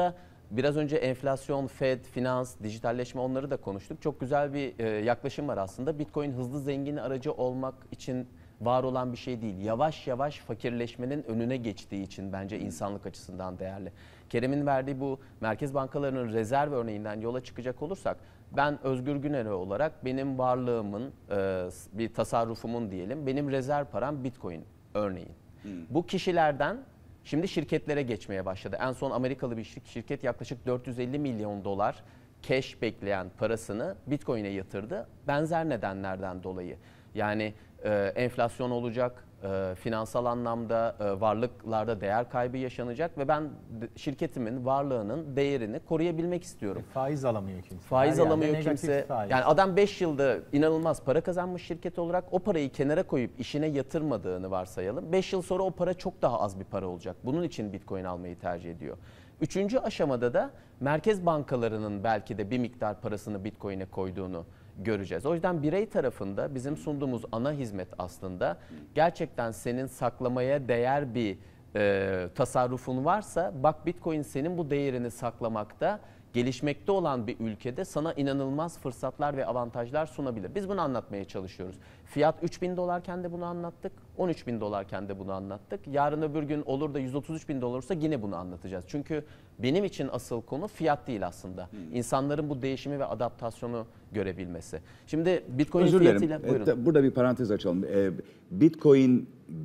Biraz önce enflasyon, Fed, finans, dijitalleşme onları da konuştuk. Çok güzel bir e, yaklaşım var aslında. Bitcoin hızlı zengin aracı olmak için var olan bir şey değil. Yavaş yavaş fakirleşmenin önüne geçtiği için bence insanlık açısından değerli. Kerem'in verdiği bu merkez bankalarının rezerv örneğinden yola çıkacak olursak, ben Özgür Güner olarak benim varlığımın, e, bir tasarrufumun diyelim, benim rezerv param Bitcoin örneğin. Hmm. Bu kişilerden şimdi şirketlere geçmeye başladı. En son Amerikalı bir şirket yaklaşık dört yüz elli milyon dolar cash bekleyen parasını Bitcoin'e yatırdı. Benzer nedenlerden dolayı. Yani e, enflasyon olacak, e, finansal anlamda e, varlıklarda değer kaybı yaşanacak ve ben şirketimin varlığının değerini koruyabilmek istiyorum. E, faiz alamıyor kimse. Faiz Her alamıyor yerde kimse. faiz. Yani adam beş yılda inanılmaz para kazanmış şirket olarak, o parayı kenara koyup işine yatırmadığını varsayalım. beş yıl sonra o para çok daha az bir para olacak. Bunun için Bitcoin almayı tercih ediyor. Üçüncü aşamada da merkez bankalarının belki de bir miktar parasını Bitcoin'e koyduğunu göreceğiz. O yüzden birey tarafında bizim sunduğumuz ana hizmet aslında gerçekten senin saklamaya değer bir e, tasarrufun varsa, bak Bitcoin senin bu değerini saklamakta, gelişmekte olan bir ülkede sana inanılmaz fırsatlar ve avantajlar sunabilir. Biz bunu anlatmaya çalışıyoruz. Fiyat üç bin dolarken de bunu anlattık, on üç bin dolarken de bunu anlattık. Yarın öbür gün olur da yüz otuz üç bin dolar olursa yine bunu anlatacağız. Çünkü benim için asıl konu fiyat değil aslında. Hmm. İnsanların bu değişimi ve adaptasyonu görebilmesi. Şimdi Bitcoin fiyatıyla... Buyurun. Evet, burada bir parantez açalım. Ee, Bitcoin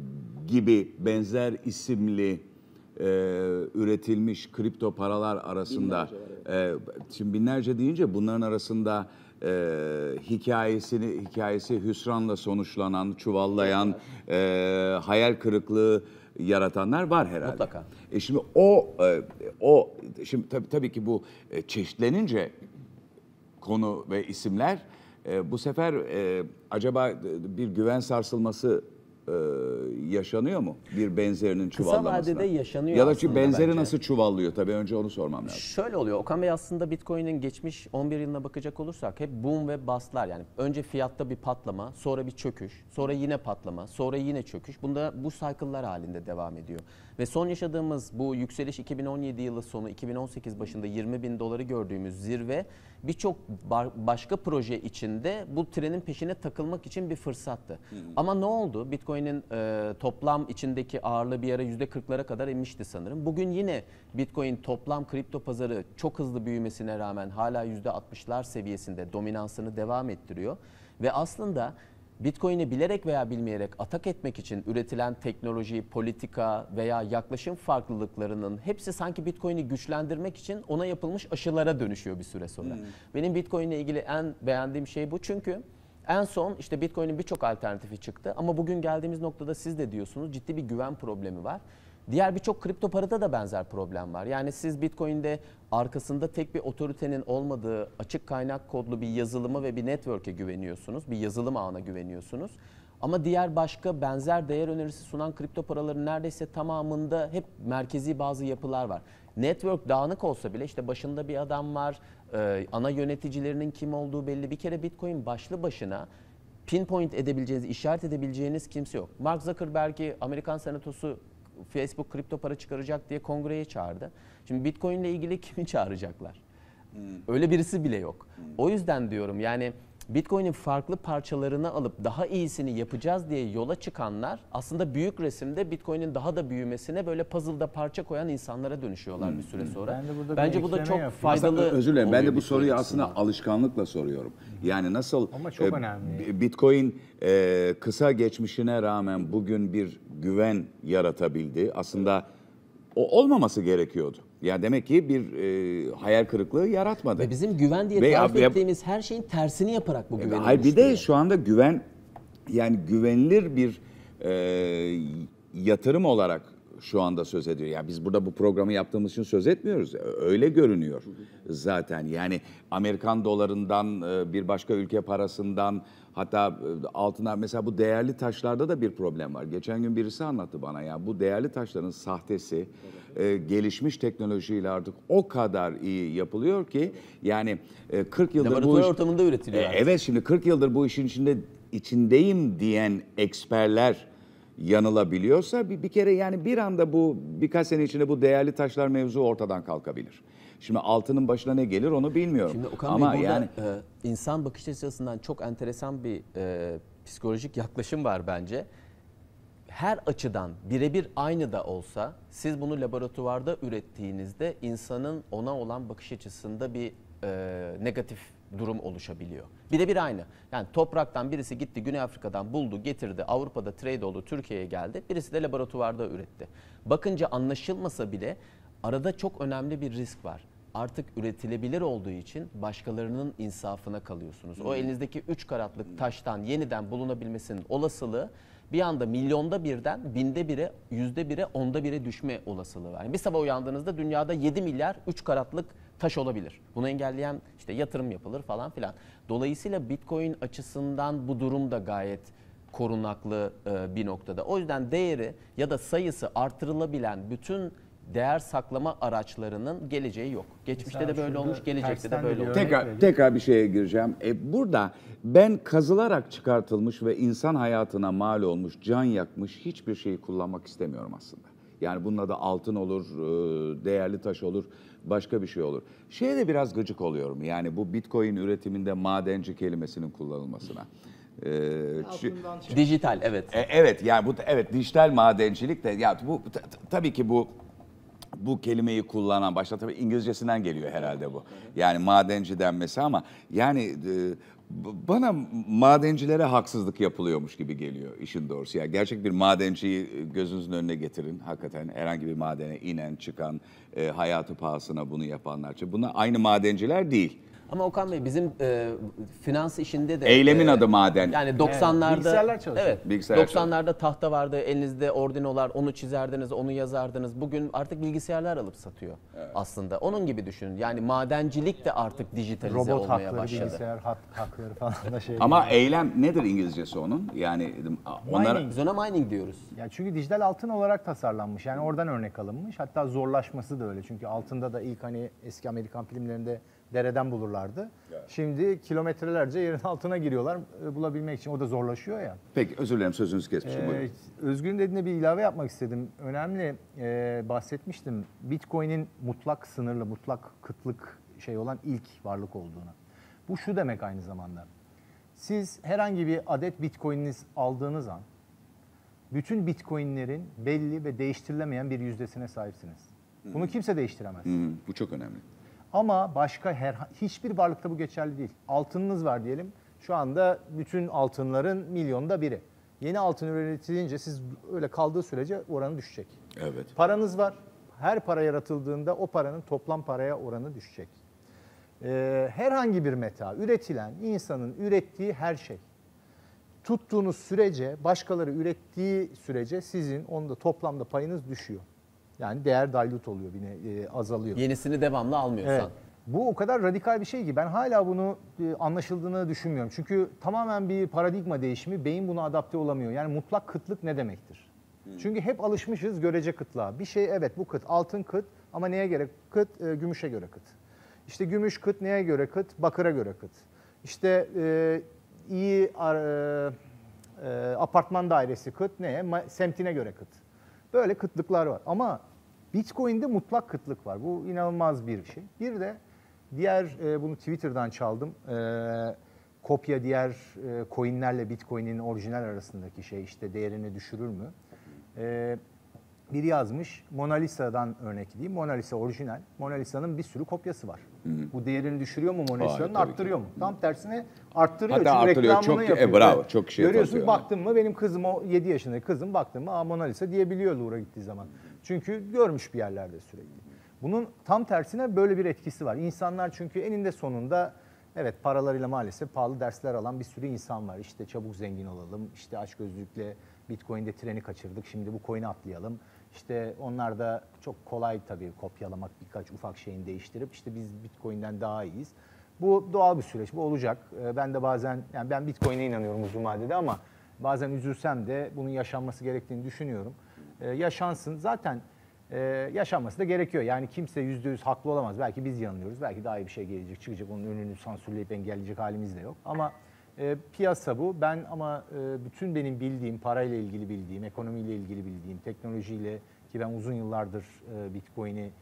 gibi benzer isimli e, üretilmiş kripto paralar arasında, binlerce var, evet. e, şimdi binlerce deyince bunların arasında e, hikayesini hikayesi hüsranla sonuçlanan, çuvallayan, e, hayal kırıklığı yaratanlar var herhalde. Mutlaka. E şimdi o e, o şimdi tabii tabii ki bu e, çeşitlenince konu ve isimler e, bu sefer e, acaba bir güven sarsılması e, yaşanıyor mu? Bir benzerinin çuvallamasına. Kısa vadede yaşanıyor ya da aslında benzeri bence. Nasıl çuvallıyor? Tabii önce onu sormam lazım. Şöyle oluyor. Okan Bey, aslında Bitcoin'in geçmiş on bir yılına bakacak olursak hep boom ve bust'lar, yani önce fiyatta bir patlama, sonra bir çöküş, sonra yine patlama, sonra yine çöküş. Bunda bu cycle'lar halinde devam ediyor. Ve son yaşadığımız bu yükseliş iki bin on yedi yılı sonu, iki bin on sekiz başında yirmi bin doları gördüğümüz zirve birçok başka proje içinde bu trenin peşine takılmak için bir fırsattı. Hı hı. Ama ne oldu? Bitcoin'in e, toplam içindeki ağırlığı bir ara yüzde kırklara kadar inmişti sanırım. Bugün yine Bitcoin toplam kripto pazarı çok hızlı büyümesine rağmen hala yüzde altmışlar seviyesinde dominansını devam ettiriyor. Ve aslında Bitcoin'i bilerek veya bilmeyerek atak etmek için üretilen teknoloji, politika veya yaklaşım farklılıklarının hepsi sanki Bitcoin'i güçlendirmek için ona yapılmış aşılara dönüşüyor bir süre sonra. Hmm. Benim Bitcoin'le ilgili en beğendiğim şey bu, çünkü en son işte Bitcoin'in birçok alternatifi çıktı ama bugün geldiğimiz noktada siz de diyorsunuz ciddi bir güven problemi var. Diğer birçok kripto parada da benzer problem var. Yani siz Bitcoin'de arkasında tek bir otoritenin olmadığı açık kaynak kodlu bir yazılıma ve bir network'e güveniyorsunuz. Bir yazılım ağına güveniyorsunuz. Ama diğer başka benzer değer önerisi sunan kripto paraların neredeyse tamamında hep merkezi bazı yapılar var. Network dağınık olsa bile işte başında bir adam var, e, ana yöneticilerinin kim olduğu belli. Bir kere Bitcoin başlı başına pinpoint edebileceğiniz, işaret edebileceğiniz kimse yok. Mark Zuckerberg'i Amerikan Senatosu Facebook kripto para çıkaracak diye kongreye çağırdı. Şimdi Bitcoin ile ilgili kimi çağıracaklar? Hmm. Öyle birisi bile yok. Hmm. O yüzden diyorum, yani Bitcoin'in farklı parçalarını alıp daha iyisini yapacağız diye yola çıkanlar aslında büyük resimde Bitcoin'in daha da büyümesine böyle puzzle'da parça koyan insanlara dönüşüyorlar hmm. bir süre sonra. Ben Bence bu da çok yapayım. faydalı. Aslında, özür dilerim, ben de bu soruyu aslında aslında alışkanlıkla soruyorum. Yani nasıl Ama çok e, önemli. Bitcoin e, kısa geçmişine rağmen bugün bir güven yaratabildi. Aslında o olmaması gerekiyordu. Yani demek ki bir e, hayal kırıklığı yaratmadı. Ve bizim güven diye tarif ettiğimiz her şeyin tersini yaparak bu güveni Hayır, bir de şu anda güven, yani güvenilir bir e, yatırım olarak şu anda söz ediyor. Yani biz burada bu programı yaptığımız için söz etmiyoruz. Öyle görünüyor zaten. Yani Amerikan dolarından, bir başka ülke parasından, hatta altına, mesela bu değerli taşlarda da bir problem var. Geçen gün birisi anlattı bana, ya bu değerli taşların sahtesi e, gelişmiş teknolojiyle artık o kadar iyi yapılıyor ki, yani e, kırk yıldır laboratuvar bu iş, ortamında üretiliyor. E, evet, şimdi kırk yıldır bu işin içinde içindeyim diyen eksperler yanılabiliyorsa bir, bir kere yani bir anda bu birkaç sene içinde bu değerli taşlar mevzu ortadan kalkabilir. Şimdi altının başına ne gelir onu bilmiyorum. Şimdi Okan Ama Bey burada yani e, insan bakış açısından çok enteresan bir e, psikolojik yaklaşım var bence. Her açıdan birebir aynı da olsa siz bunu laboratuvarda ürettiğinizde insanın ona olan bakış açısında bir e, negatif durum oluşabiliyor. Birebir aynı. Yani topraktan birisi gitti Güney Afrika'dan buldu, getirdi, Avrupa'da trade oldu, Türkiye'ye geldi. Birisi de laboratuvarda üretti. Bakınca anlaşılmasa bile arada çok önemli bir risk var. Artık üretilebilir olduğu için başkalarının insafına kalıyorsunuz. O elinizdeki üç karatlık taştan yeniden bulunabilmesinin olasılığı bir anda milyonda birden binde bire, yüzde bire, onda bire düşme olasılığı var. Yani bir sabah uyandığınızda dünyada yedi milyar üç karatlık taş olabilir. Bunu engelleyen işte yatırım yapılır falan filan. Dolayısıyla Bitcoin açısından bu durum da gayet korunaklı bir noktada. O yüzden değeri ya da sayısı artırılabilen bütün değer saklama araçlarının geleceği yok. Geçmişte Mesela de böyle şurada olmuş, gelecekte de tersten böyle bir olacak. örnek tekrar vereyim. tekrar bir şeye gireceğim. E, burada ben kazılarak çıkartılmış ve insan hayatına mal olmuş, can yakmış hiçbir şeyi kullanmak istemiyorum aslında. Yani bunun adı altın olur, e, değerli taş olur, başka bir şey olur. Şeye de biraz gıcık oluyorum. Yani bu Bitcoin üretiminde madenci kelimesinin kullanılmasına. E, çü- Dijital, evet. E, evet yani bu evet dijital madencilik de ya bu t- t- tabii ki bu bu kelimeyi kullanan başta tabii İngilizcesinden geliyor herhalde bu. Yani madenci denmesi ama yani e, b- bana madencilere haksızlık yapılıyormuş gibi geliyor işin doğrusu. Yani gerçek bir madenciyi gözünüzün önüne getirin. Hakikaten herhangi bir madene inen, çıkan, e, hayatı pahasına bunu yapanlar. Çünkü bunlar aynı madenciler değil. Ama Okan Bey bizim e, finans işinde de... Eylemin e, adı maden. Yani doksanlarda... bilgisayarlar çalışıyor. Evet, Bilgisayarlar doksanlarda tahta vardı, elinizde ordinolar, onu çizerdiniz, onu yazardınız. Bugün artık bilgisayarlar alıp satıyor aslında. Onun gibi düşünün. Yani madencilik de artık dijitalize Robot olmaya hakları, başladı. bilgisayar hat, hakları falan da şey. Ama eylem nedir İngilizcesi onun? Yani onlara... Mining. Biz ona mining diyoruz. Ya çünkü dijital altın olarak tasarlanmış. Yani oradan örnek alınmış. Hatta zorlaşması da öyle. Çünkü altında da ilk hani eski Amerikan filmlerinde dereden bulurlardı. Şimdi kilometrelerce yerin altına giriyorlar e, bulabilmek için. O da zorlaşıyor ya. Peki özür dilerim sözünüzü kesmiştim. Ee, Buyurun. Özgür'ün dediğine bir ilave yapmak istedim. Önemli e, bahsetmiştim. Bitcoin'in mutlak sınırlı, mutlak kıtlık şey olan ilk varlık olduğunu. Bu şu demek aynı zamanda. Siz herhangi bir adet Bitcoin'iniz aldığınız an bütün Bitcoin'lerin belli ve değiştirilemeyen bir yüzdesine sahipsiniz. Bunu kimse değiştiremez. Hı, bu çok önemli. Ama başka her hiçbir varlıkta bu geçerli değil. Altınınız var diyelim. Şu anda bütün altınların milyonda biri. Yeni altın üretilince siz öyle kaldığı sürece oranı düşecek. Evet. Paranız var. Her para yaratıldığında o paranın toplam paraya oranı düşecek. Ee, herhangi bir meta, üretilen insanın ürettiği her şey. Tuttuğunuz sürece, başkaları ürettiği sürece sizin onda toplamda payınız düşüyor. Yani değer dilute oluyor, yine e, azalıyor. Yenisini devamlı almıyorsan. Evet. Bu o kadar radikal bir şey ki ben hala bunu e, anlaşıldığını düşünmüyorum. Çünkü tamamen bir paradigma değişimi, beyin buna adapte olamıyor. Yani mutlak kıtlık ne demektir? Çünkü hep alışmışız görece kıtlığa. Bir şey evet bu kıt, altın kıt ama neye göre kıt? E, gümüşe göre kıt. İşte gümüş kıt neye göre kıt? Bakıra göre kıt. İşte e, iyi e, e, apartman dairesi kıt neye? Ma- semtine göre kıt. Böyle kıtlıklar var ama Bitcoin'de mutlak kıtlık var. Bu inanılmaz bir şey. Bir de diğer, e, bunu Twitter'dan çaldım. E, kopya diğer e, coinlerle Bitcoin'in orijinal arasındaki şey işte değerini düşürür mü? E, biri yazmış, Mona Lisa'dan örnek edeyim. Mona Lisa orijinal. Mona Lisa'nın bir sürü kopyası var. Bu değerini düşürüyor mu Mona Hayır, Lisa'nın, tabii arttırıyor mu? Tam tersine arttırıyor. Hatta Çünkü arttırıyor. reklamını Çok- e, yapıyor. bravo, Evet. çok kişiye Görüyorsun, katılıyorum. baktın mı benim kızım, o yedi yaşındaki kızım baktın mı aa Mona Lisa diyebiliyor Louvre'a gittiği zaman. Çünkü görmüş bir yerlerde sürekli. Bunun tam tersine böyle bir etkisi var. İnsanlar çünkü eninde sonunda evet paralarıyla maalesef pahalı dersler alan bir sürü insan var. İşte çabuk zengin olalım, işte açgözlülükle Bitcoin'de treni kaçırdık, şimdi bu coin'e atlayalım. İşte onlar da çok kolay tabii kopyalamak, birkaç ufak şeyini değiştirip işte biz Bitcoin'den daha iyiyiz. Bu doğal bir süreç, bu olacak. Ee, Ben de bazen, yani ben Bitcoin'e inanıyorum uzun vadede ama bazen üzülsem de bunun yaşanması gerektiğini düşünüyorum. Ee, yaşansın. Zaten e, yaşanması da gerekiyor. Yani kimse yüzde yüz haklı olamaz. Belki biz yanılıyoruz, belki daha iyi bir şey gelecek, çıkacak. Onun önünü sansürleyip engelleyecek halimiz de yok. Ama e, piyasa bu. Ben ama e, bütün benim bildiğim, parayla ilgili bildiğim, ekonomiyle ilgili bildiğim, teknolojiyle ki ben uzun yıllardır e, Bitcoin'i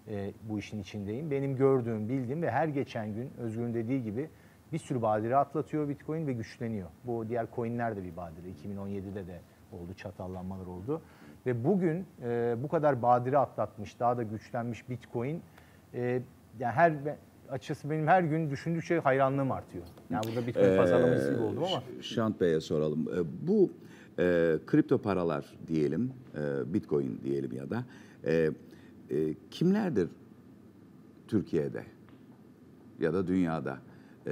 e, bu işin içindeyim. Benim gördüğüm, bildiğim ve her geçen gün Özgür'ün dediği gibi bir sürü badire atlatıyor Bitcoin ve güçleniyor. Bu diğer coinler de bir badire. iki bin on yedide de oldu, çatallanmalar oldu. Ve bugün e, bu kadar badire atlatmış, daha da güçlenmiş Bitcoin, e, yani her açıkçası benim her gün düşündükçe hayranlığım artıyor. Yani burada Bitcoin ee, pazarlaması gibi oldum ama. Şant Bey'e soralım. Bu e, kripto paralar diyelim, e, Bitcoin diyelim ya da e, e, kimlerdir Türkiye'de ya da dünyada e,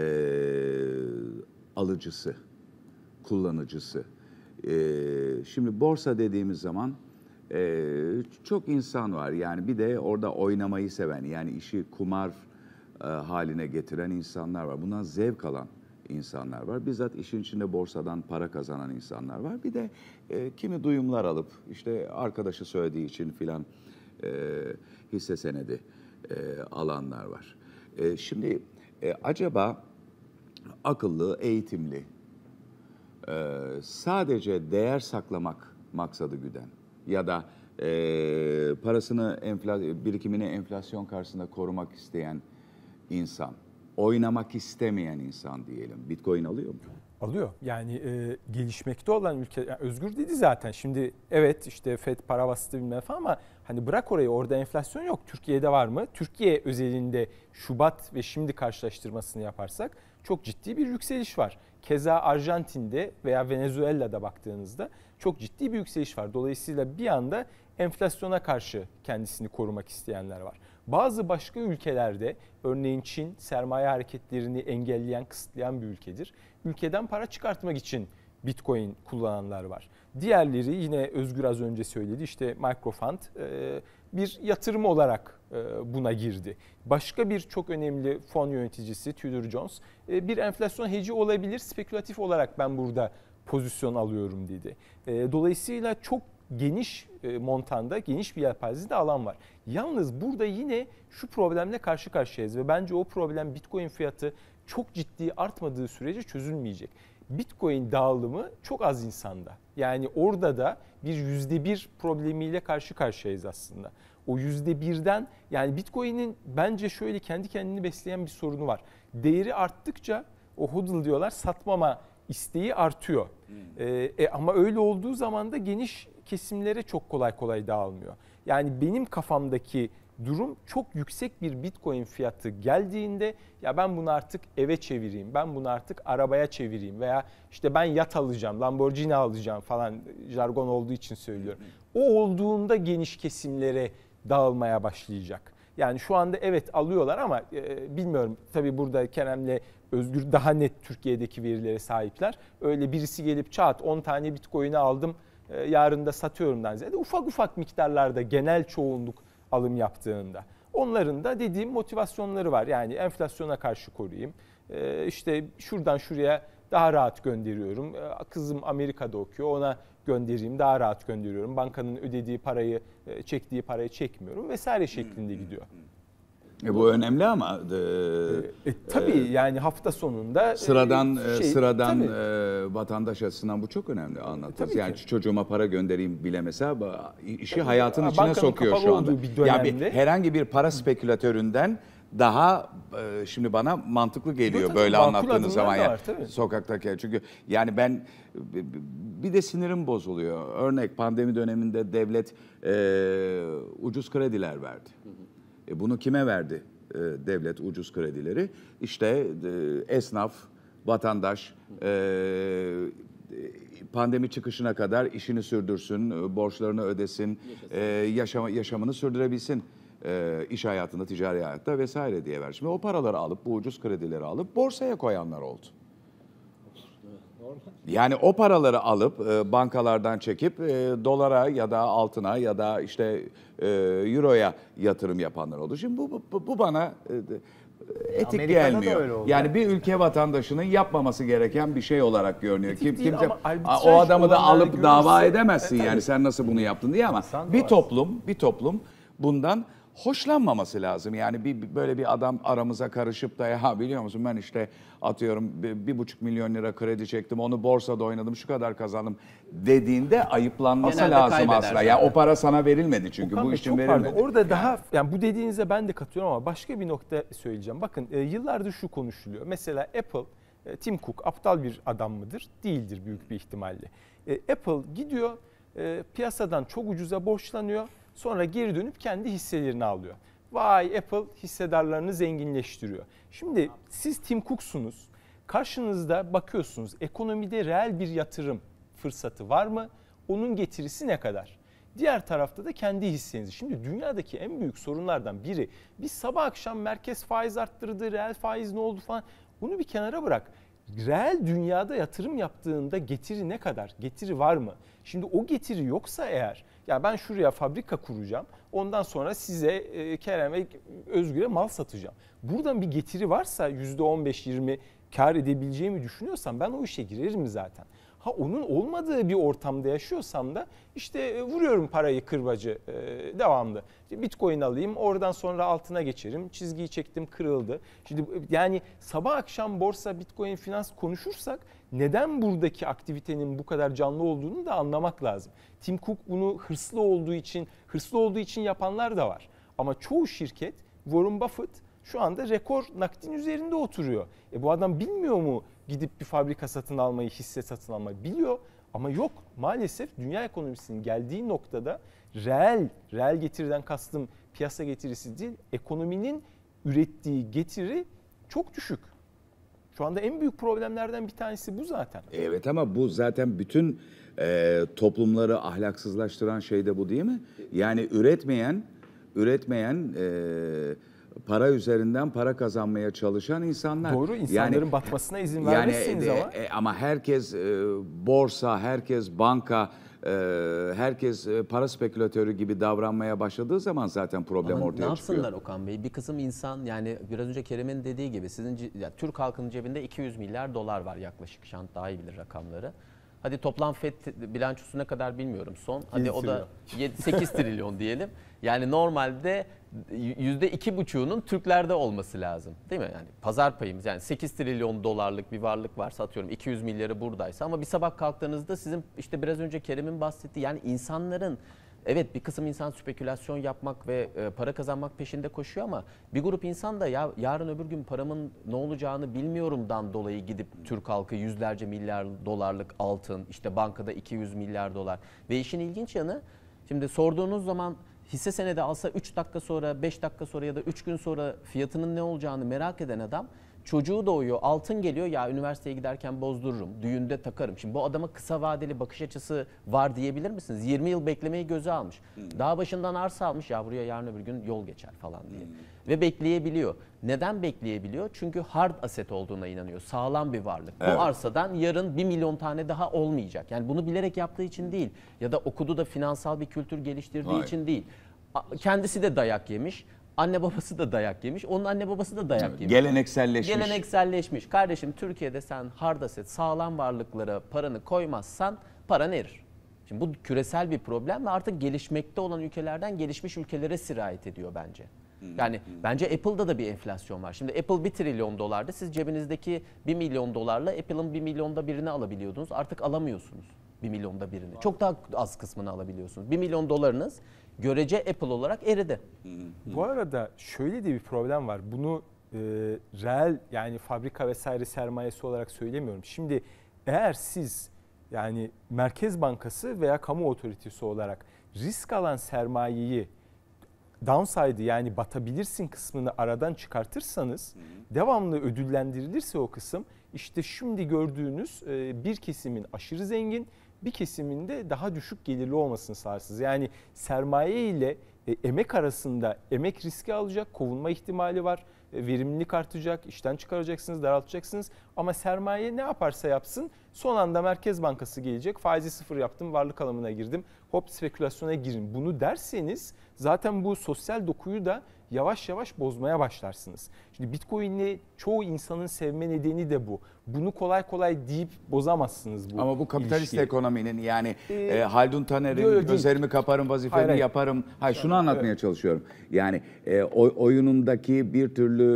alıcısı, kullanıcısı? E, şimdi borsa dediğimiz zaman e, çok insan var. Yani bir de orada oynamayı seven, yani işi kumar e, haline getiren insanlar var. Bundan zevk alan insanlar var. Bizzat işin içinde borsadan para kazanan insanlar var. Bir de e, kimi duyumlar alıp işte arkadaşı söylediği için filan e, hisse senedi e, alanlar var. E, şimdi e, acaba akıllı, eğitimli, e, sadece değer saklamak maksadı güden ya da e, parasını, enfla- birikimini enflasyon karşısında korumak isteyen insan, oynamak istemeyen insan diyelim, Bitcoin alıyor mu? Alıyor. Yani e, gelişmekte olan ülke, yani Özgür dedi zaten. Şimdi evet işte Fed para bastı bilmem falan ama hani bırak orayı, orada enflasyon yok. Türkiye'de var mı? Türkiye özelinde Şubat ve şimdi karşılaştırmasını yaparsak çok ciddi bir yükseliş var. Keza Arjantin'de veya Venezuela'da baktığınızda çok ciddi bir yükseliş var. Dolayısıyla bir anda enflasyona karşı kendisini korumak isteyenler var. Bazı başka ülkelerde, örneğin Çin, sermaye hareketlerini engelleyen, kısıtlayan bir ülkedir. Ülkeden para çıkartmak için Bitcoin kullananlar var. Diğerleri yine Özgür az önce söyledi, işte Microfund bir yatırım olarak buna girdi. Başka bir çok önemli fon yöneticisi Tudor Jones bir enflasyon heci olabilir, spekülatif olarak ben burada pozisyon alıyorum dedi. Dolayısıyla çok geniş montanda, geniş bir yelpazede alan var. Yalnız burada yine şu problemle karşı karşıyayız ve bence o problem Bitcoin fiyatı çok ciddi artmadığı sürece çözülmeyecek. Bitcoin dağılımı çok az insanda. Yani orada da bir yüzde bir problemiyle karşı karşıyayız aslında. O yüzde birden, yani Bitcoin'in bence şöyle kendi kendini besleyen bir sorunu var. Değeri arttıkça o hodl diyorlar, satmama isteği artıyor. Hmm. Ee, e, ama öyle olduğu zaman da geniş kesimlere çok kolay kolay dağılmıyor. Yani benim kafamdaki durum, çok yüksek bir Bitcoin fiyatı geldiğinde ya ben bunu artık eve çevireyim, ben bunu artık arabaya çevireyim veya işte ben yat alacağım, Lamborghini alacağım falan, jargon olduğu için söylüyorum. O olduğunda geniş kesimlere dağılmaya başlayacak. Yani şu anda evet alıyorlar ama e, bilmiyorum, tabii burada Kerem'le Özgür daha net Türkiye'deki verilere sahipler. Öyle birisi gelip çat on tane Bitcoin'i aldım, e, yarın da satıyorumdan ziyade ufak ufak miktarlarda genel çoğunluk alım yaptığında. Onların da dediğim motivasyonları var. Yani enflasyona karşı koruyayım. E, işte şuradan şuraya daha rahat gönderiyorum. E, kızım Amerika'da okuyor, ona göndereyim, daha rahat gönderiyorum. Bankanın ödediği parayı, e, çektiği parayı çekmiyorum vesaire şeklinde gidiyor. E bu önemli ama e, e, tabii e, yani hafta sonunda sıradan e, şey, sıradan e, vatandaş açısından bu çok önemli anlatırız. Yani ki. Çocuğuma para göndereyim bile mesela işi tabii, hayatın içine sokuyor şu anda. Yani bir, herhangi bir para spekülatöründen daha e, şimdi bana mantıklı geliyor tabii, böyle anlattığınız zaman ya yani, sokaktaki. Çünkü yani ben bir de sinirim bozuluyor. Örnek pandemi döneminde devlet e, ucuz krediler verdi. Hı hı. E bunu kime verdi e, devlet ucuz kredileri? İşte e, esnaf, vatandaş e, pandemi çıkışına kadar işini sürdürsün, borçlarını ödesin, e, yaşam, yaşamını sürdürebilsin e, iş hayatında, ticari hayatta vesaire diye ver. Şimdi o paraları alıp, bu ucuz kredileri alıp borsaya koyanlar oldu. Yani o paraları alıp e, bankalardan çekip e, dolara ya da altına ya da işte e, euroya yatırım yapanlar oldu. Şimdi bu, bu, bu bana e, etik Amerika'da gelmiyor. Yani bir ülke vatandaşının yapmaması gereken bir şey olarak görünüyor. Kim, kimse o adamı da alıp görürse, dava edemezsin e, yani sen nasıl bunu yaptın diye ama bir toplum bir toplum bundan hoşlanmaması lazım. Yani bir böyle bir adam aramıza karışıp da ya biliyor musun ben işte atıyorum bir, bir buçuk milyon lira kredi çektim, onu borsada oynadım, şu kadar kazandım dediğinde ayıplanması Genelde lazım kaybeder aslında. zaten. Ya o para sana verilmedi çünkü Okan bu Bey, için çok verilmedi. pardon. Orada daha yani bu dediğinize ben de katılıyorum ama başka bir nokta söyleyeceğim. Bakın e, yıllardır şu konuşuluyor. Mesela Apple, e, Tim Cook aptal bir adam mıdır? Değildir büyük bir ihtimalle. E, Apple gidiyor e, piyasadan çok ucuza borçlanıyor. Sonra geri dönüp kendi hisselerini alıyor. Vay Apple hissedarlarını zenginleştiriyor. Şimdi siz Tim Cook'sunuz. Karşınızda bakıyorsunuz ekonomide reel bir yatırım fırsatı var mı? Onun getirisi ne kadar? Diğer tarafta da kendi hissenizi. Şimdi dünyadaki en büyük sorunlardan biri biz sabah akşam merkez faiz arttırdı, reel faiz ne oldu falan. Bunu bir kenara bırak. Reel dünyada yatırım yaptığında getiri ne kadar? Getiri var mı? Şimdi o getiri yoksa eğer ya ben şuraya fabrika kuracağım. Ondan sonra size e, Kerem'e, Özgür'e mal satacağım. Buradan bir getiri varsa yüzde on beş yirmi kar edebileceğimi düşünüyorsam ben o işe girerim zaten. Ha onun olmadığı bir ortamda yaşıyorsam da işte vuruyorum parayı kırbacı e, devamlı. Bitcoin alayım, oradan sonra altına geçerim. Çizgiyi çektim, kırıldı. Şimdi yani sabah akşam borsa, Bitcoin, finans konuşursak neden buradaki aktivitenin bu kadar canlı olduğunu da anlamak lazım. Tim Cook bunu hırslı olduğu için, hırslı olduğu için yapanlar da var. Ama çoğu şirket, Warren Buffett şu anda rekor nakdin üzerinde oturuyor. E bu adam bilmiyor mu gidip bir fabrika satın almayı, hisse satın almayı? Biliyor ama yok. Maalesef dünya ekonomisinin geldiği noktada reel, reel getiriden kastım piyasa getirisi değil, ekonominin ürettiği getiri çok düşük. Şu anda en büyük problemlerden bir tanesi bu zaten. Evet ama bu zaten bütün e, toplumları ahlaksızlaştıran şey de bu değil mi? Yani üretmeyen, üretmeyen... E, para üzerinden para kazanmaya çalışan insanlar. Doğru, insanların yani, batmasına izin vermezsiniz yani, ama. E, ama herkes e, borsa, herkes banka, e, herkes e, para spekülatörü gibi davranmaya başladığı zaman zaten problem ama ortaya çıkıyor. Ne yapsınlar Okan Bey? Bir kısım insan yani biraz önce Kerem'in dediği gibi sizin ya, Türk halkının cebinde iki yüz milyar dolar var yaklaşık. Şant daha iyi bilir rakamları. Hadi toplam F E D bilançosu ne kadar bilmiyorum son. Hadi o da sekiz trilyon diyelim. Yani normalde yüzde iki buçuğunun Türklerde olması lazım. Değil mi? Yani pazar payımız yani sekiz trilyon dolarlık bir varlık varsa atıyorum iki yüz milyarı buradaysa ama bir sabah kalktığınızda sizin işte biraz önce Kerem'in bahsettiği yani insanların evet bir kısım insan spekülasyon yapmak ve e, para kazanmak peşinde koşuyor ama bir grup insan da ya yarın öbür gün paramın ne olacağını bilmiyorumdan dolayı gidip Türk halkı yüzlerce milyar dolarlık altın, işte bankada iki yüz milyar dolar ve işin ilginç yanı şimdi sorduğunuz zaman hisse senedi alsa üç dakika sonra, beş dakika sonra ya da üç gün sonra fiyatının ne olacağını merak eden adam çocuğu doğuyor, altın geliyor ya üniversiteye giderken bozdururum, düğünde takarım. Şimdi bu adama kısa vadeli bakış açısı var diyebilir misiniz? yirmi yıl beklemeyi göze almış. Hmm. Dağ başından arsa almış ya buraya yarın öbür gün yol geçer falan diye. Hmm. Ve bekleyebiliyor. Neden bekleyebiliyor? Çünkü hard asset olduğuna inanıyor. Sağlam bir varlık. Evet. Bu arsadan yarın bir milyon tane daha olmayacak. Yani bunu bilerek yaptığı için değil. Ya da okudu da finansal bir kültür geliştirdiği Hayır. için değil. Kendisi de dayak yemiş. Anne babası da dayak yemiş. Onun anne babası da dayak yemiş. Gelenekselleşmiş. Gelenekselleşmiş. Kardeşim Türkiye'de sen hard asset, sağlam varlıklara paranı koymazsan paran erir. Şimdi bu küresel bir problem ve artık gelişmekte olan ülkelerden gelişmiş ülkelere sirayet ediyor bence. Yani hmm. bence Apple'da da bir enflasyon var. Şimdi Apple bir trilyon dolardı. Siz cebinizdeki bir milyon dolarla Apple'ın bir milyonda birini alabiliyordunuz. Artık alamıyorsunuz bir milyonda birini. Çok daha az kısmını alabiliyorsunuz. bir milyon dolarınız görece Apple olarak eridi. Bu arada şöyle de bir problem var. Bunu e, reel yani fabrika vesaire sermayesi olarak söylemiyorum. Şimdi eğer siz yani Merkez Bankası veya kamu otoritesi olarak risk alan sermayeyi downside'ı yani batabilirsin kısmını aradan çıkartırsanız hı hı. devamlı ödüllendirilirse o kısım işte şimdi gördüğünüz e, bir kesimin aşırı zengin bir kesiminde daha düşük gelirli olmasını sağlarsınız. Yani sermaye ile e, emek arasında emek riski alacak, kovulma ihtimali var. E, verimlilik artacak, işten çıkaracaksınız, daraltacaksınız. Ama sermaye ne yaparsa yapsın son anda Merkez Bankası gelecek. Faizi sıfır yaptım, varlık alımına girdim. Hop spekülasyona girin. Bunu derseniz zaten bu sosyal dokuyu da yavaş yavaş bozmaya başlarsınız. Şimdi Bitcoin'i çoğu insanın sevme nedeni de bu. Bunu kolay kolay deyip bozamazsınız bu Ama bu kapitalist ilişkiyi. ekonominin yani Ee, e, Haldun Taner'in yo, yo, değil. gözlerimi kaparım vazifemi Hayır, hayır. yaparım. Hayır şunu anlatmaya çalışıyorum. Yani e, oy- oyunundaki bir türlü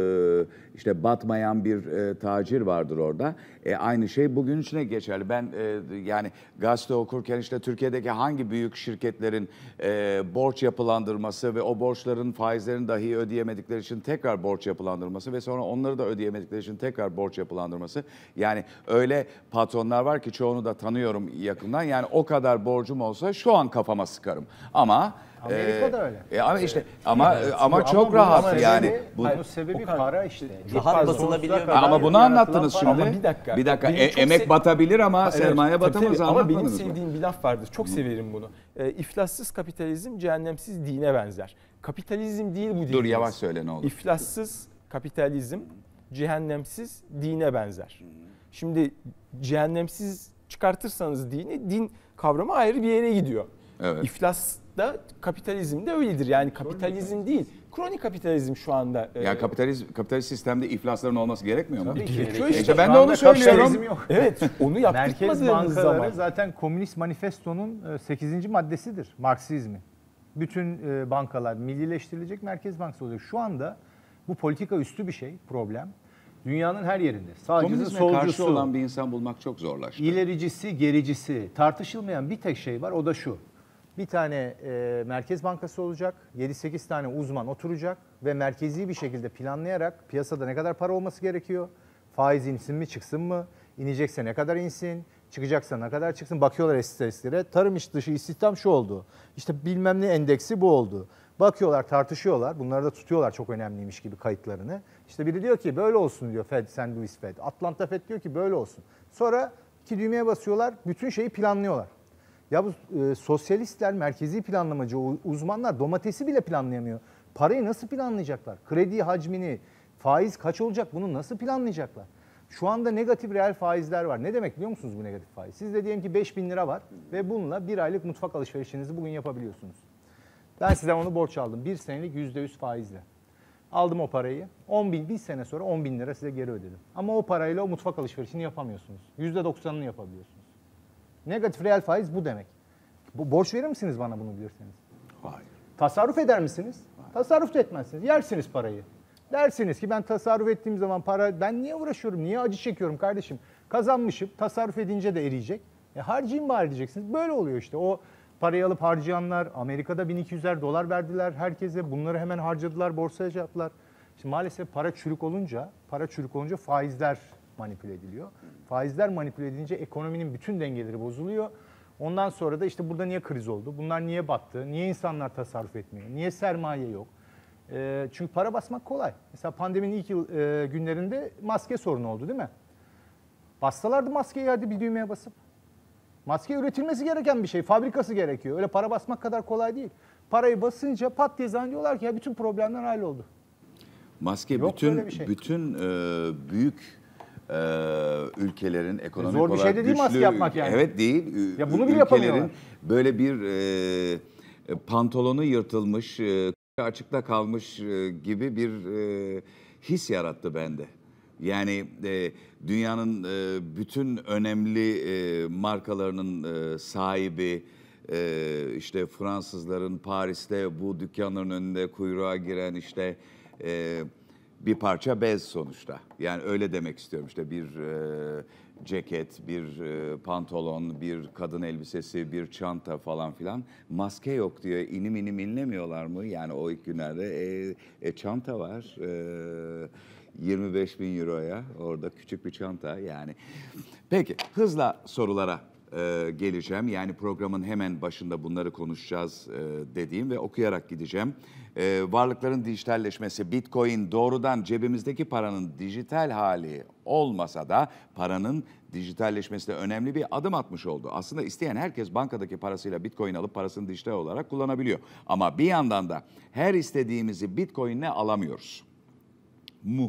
e, işte batmayan bir e, tacir vardır orada. E, aynı şey bugün içine geçerli. Ben e, yani gazete okurken işte Türkiye'deki hangi büyük şirketlerin e, borç yapılandırması ve o borçların faizlerini dahi ödeyemedikleri için tekrar borç yapılandırması ve sonra onları da ödeyemedikleri için tekrar borç yapılandırması. Yani öyle patronlar var ki çoğunu da tanıyorum yakından. Yani o kadar borcum olsa şu an kafama sıkarım. Ama Amerika'da e, öyle. E, ama işte ama ama Ama çok bunun rahat sebebi- yani. Bu, bunun sebebi para işte. Rahat Sonsuza basılabiliyor. kadar ama bunu yaratılan anlattınız para. şimdi. Ama bir dakika. Bir dakika. Benim E, çok emek se- batabilir ama Evet, sermaye tabii, batamaz. tabii. Ama benim Anlatmadınız mı? sevdiğim bir laf vardır. Çok severim bunu. E, iflassız kapitalizm cehennemsiz dine benzer. Kapitalizm değil bu diyeceğiz. Dur yavaş söyle ne olur. İflassız kapitalizm cehennemsiz dine benzer. Şimdi cehennemsiz çıkartırsanız dini, din kavramı ayrı bir yere gidiyor. Evet. İflas da kapitalizm de öyledir. Yani kapitalizm değil. Kronik kapitalizm şu anda. e, Yani kapitalist kapitalist sistemde iflasların olması gerekmiyor mu? Tabii ki. Gerekiyor İşte işte. ben Şu de onu anda söylüyorum. kapitalizm yok. Evet, onu Merkez yaptırmadığınız bankaları zaman. zaten Komünist Manifesto'nun sekizinci maddesidir. Marksizmi. Bütün e, bankalar millileştirilecek, Merkez Bankası olacak. Şu anda bu politika üstü bir şey, problem. Dünyanın her yerinde. Sağcısı, Komünizme karşı solcusu, olan bir insan bulmak çok zorlaştı. ilericisi, gericisi, tartışılmayan bir tek şey var, o da şu. Bir tane e, Merkez Bankası olacak, yedi sekiz tane uzman oturacak ve merkezi bir şekilde planlayarak piyasada ne kadar para olması gerekiyor, faiz insin mi çıksın mı, inecekse ne kadar insin, çıkacaksa ne kadar çıksın, bakıyorlar istatistiklere, tarım iş dışı istihdam şu oldu, işte bilmem ne endeksi bu oldu. Bakıyorlar, tartışıyorlar, bunları da tutuyorlar çok önemliymiş gibi kayıtlarını. İşte biri diyor ki böyle olsun diyor Fed, Saint Louis Fed, Atlanta Fed diyor ki böyle olsun. Sonra iki düğmeye basıyorlar, bütün şeyi planlıyorlar. Ya bu e, sosyalistler, merkezi planlamacı o uzmanlar domatesi bile planlayamıyor. Parayı nasıl planlayacaklar? Kredi hacmini, faiz kaç olacak bunu nasıl planlayacaklar? Şu anda negatif reel faizler var. Ne demek biliyor musunuz bu negatif faiz? Sizde diyelim ki beş bin lira var ve bununla bir aylık mutfak alışverişinizi bugün yapabiliyorsunuz. Ben sizden onu borç aldım. Bir senelik yüzde yüz faizle. Aldım o parayı. on bin, bir sene sonra on bin lira size geri ödedim. Ama o parayla o mutfak alışverişini yapamıyorsunuz. yüzde doksanını yapabiliyorsunuz. Negatif reel faiz bu demek. Bu, borç verir misiniz bana bunu bilirseniz? Hayır. Tasarruf eder misiniz? Tasarruf da etmezsiniz. Yersiniz parayı. Dersiniz ki ben tasarruf ettiğim zaman para, ben niye uğraşıyorum, niye acı çekiyorum kardeşim? Kazanmışım, tasarruf edince de eriyecek. E harcayayım bari diyeceksiniz. Böyle oluyor işte. O parayı alıp harcayanlar, Amerika'da bin iki yüzer dolar verdiler herkese. Bunları hemen harcadılar, borsaya yaptılar. Şimdi maalesef para çürük olunca, para çürük olunca faizler manipüle ediliyor. Faizler manipüle edilince ekonominin bütün dengeleri bozuluyor. Ondan sonra da işte burada niye kriz oldu? Bunlar niye battı? Niye insanlar tasarruf etmiyor? Niye sermaye yok? E, çünkü para basmak kolay. Mesela pandeminin ilk yıl e, günlerinde maske sorunu oldu değil mi? Bassalardı maskeyi hadi bir düğmeye basıp. Maske üretilmesi gereken bir şey. Fabrikası gerekiyor. Öyle para basmak kadar kolay değil. Parayı basınca pat diye zannediyorlar ki ya bütün problemler halloldu. Maske Yok bütün böyle bir şey. bütün e, büyük e, ülkelerin ekonomik Zor bir olarak şey de değil güçlü, maske yapmak yani. Evet değil. Ü- Ya bunu bile ülkelerin yapamıyorlar. böyle bir e, e, pantolonu yırtılmış, e, açıkta kalmış e, gibi bir e, his yarattı bende. Yani e, dünyanın e, bütün önemli e, markalarının e, sahibi, e, işte Fransızların Paris'te bu dükkanların önünde kuyruğa giren işte e, bir parça bez sonuçta. Yani öyle demek istiyorum işte bir e, ceket, bir e, pantolon, bir kadın elbisesi, bir çanta falan filan. Maske yok diyor. İnim inim inlemiyorlar mı? Yani o ilk günlerde e, e, çanta var. E, yirmi beş bin euroya orada küçük bir çanta yani. Peki hızla sorulara e, geleceğim. Yani programın hemen başında bunları konuşacağız e, dediğim ve okuyarak gideceğim. E, varlıkların dijitalleşmesi, Bitcoin doğrudan cebimizdeki paranın dijital hali olmasa da paranın dijitalleşmesine önemli bir adım atmış oldu. Aslında isteyen herkes bankadaki parasıyla Bitcoin alıp parasını dijital olarak kullanabiliyor. Ama bir yandan da her istediğimizi Bitcoin'le alamıyoruz. Mu.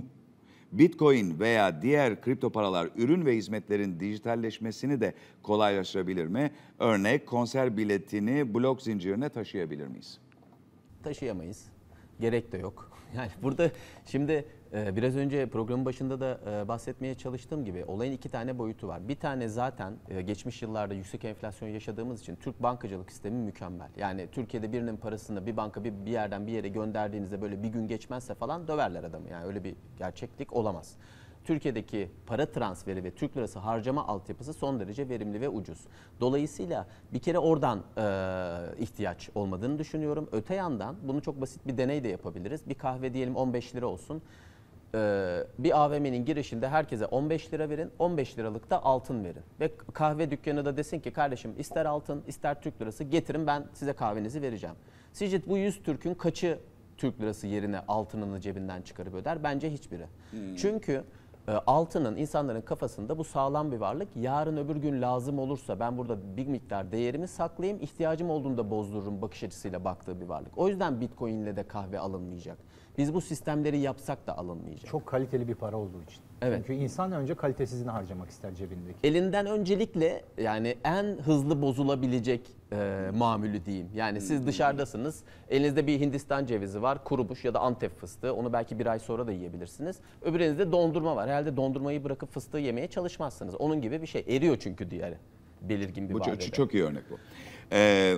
Bitcoin veya diğer kripto paralar ürün ve hizmetlerin dijitalleşmesini de kolaylaştırabilir mi? Örnek konser biletini blok zincirine taşıyabilir miyiz? Taşıyamayız. Gerek de yok. Yani burada şimdi e, biraz önce programın başında da e, bahsetmeye çalıştığım gibi olayın iki tane boyutu var. Bir tane zaten e, geçmiş yıllarda yüksek enflasyon yaşadığımız için Türk bankacılık sistemi mükemmel. Yani Türkiye'de birinin parasını bir banka bir, bir yerden bir yere gönderdiğinizde böyle bir gün geçmezse falan döverler adamı. Yani öyle bir gerçeklik olamaz. Türkiye'deki para transferi ve Türk lirası harcama altyapısı son derece verimli ve ucuz. Dolayısıyla bir kere oradan e, ihtiyaç olmadığını düşünüyorum. Öte yandan bunu çok basit bir deney de yapabiliriz. Bir kahve diyelim on beş lira olsun. E, bir A V M'nin girişinde herkese on beş lira verin, on beş liralık da altın verin. Ve kahve dükkanı da desin ki kardeşim ister altın ister Türk lirası getirin ben size kahvenizi vereceğim. Sizce bu yüz Türk'ün kaçı Türk lirası yerine altınını cebinden çıkarıp öder? Bence hiçbiri. Hmm. Çünkü altının insanların kafasında bu sağlam bir varlık. Yarın öbür gün lazım olursa ben burada bir miktar değerimi saklayayım, ihtiyacım olduğunda bozdururum bakış açısıyla baktığı bir varlık. O yüzden Bitcoin ile de kahve alınmayacak. Biz bu sistemleri yapsak da alınmayacak. Çok kaliteli bir para olduğu için. Evet. Çünkü insan önce kalitesizini harcamak ister cebindeki. Elinden öncelikle yani en hızlı bozulabilecek e, mamülü diyeyim. Yani siz dışarıdasınız, elinizde bir Hindistan cevizi var, kurumuş ya da Antep fıstığı. Onu belki bir ay sonra da yiyebilirsiniz. Öbür elinizde dondurma var. Herhalde dondurmayı bırakıp fıstığı yemeye çalışmazsınız. Onun gibi bir şey. Eriyor çünkü diğeri. Belirgin bir bu vadede. çok, çok iyi örnek bu. Ee,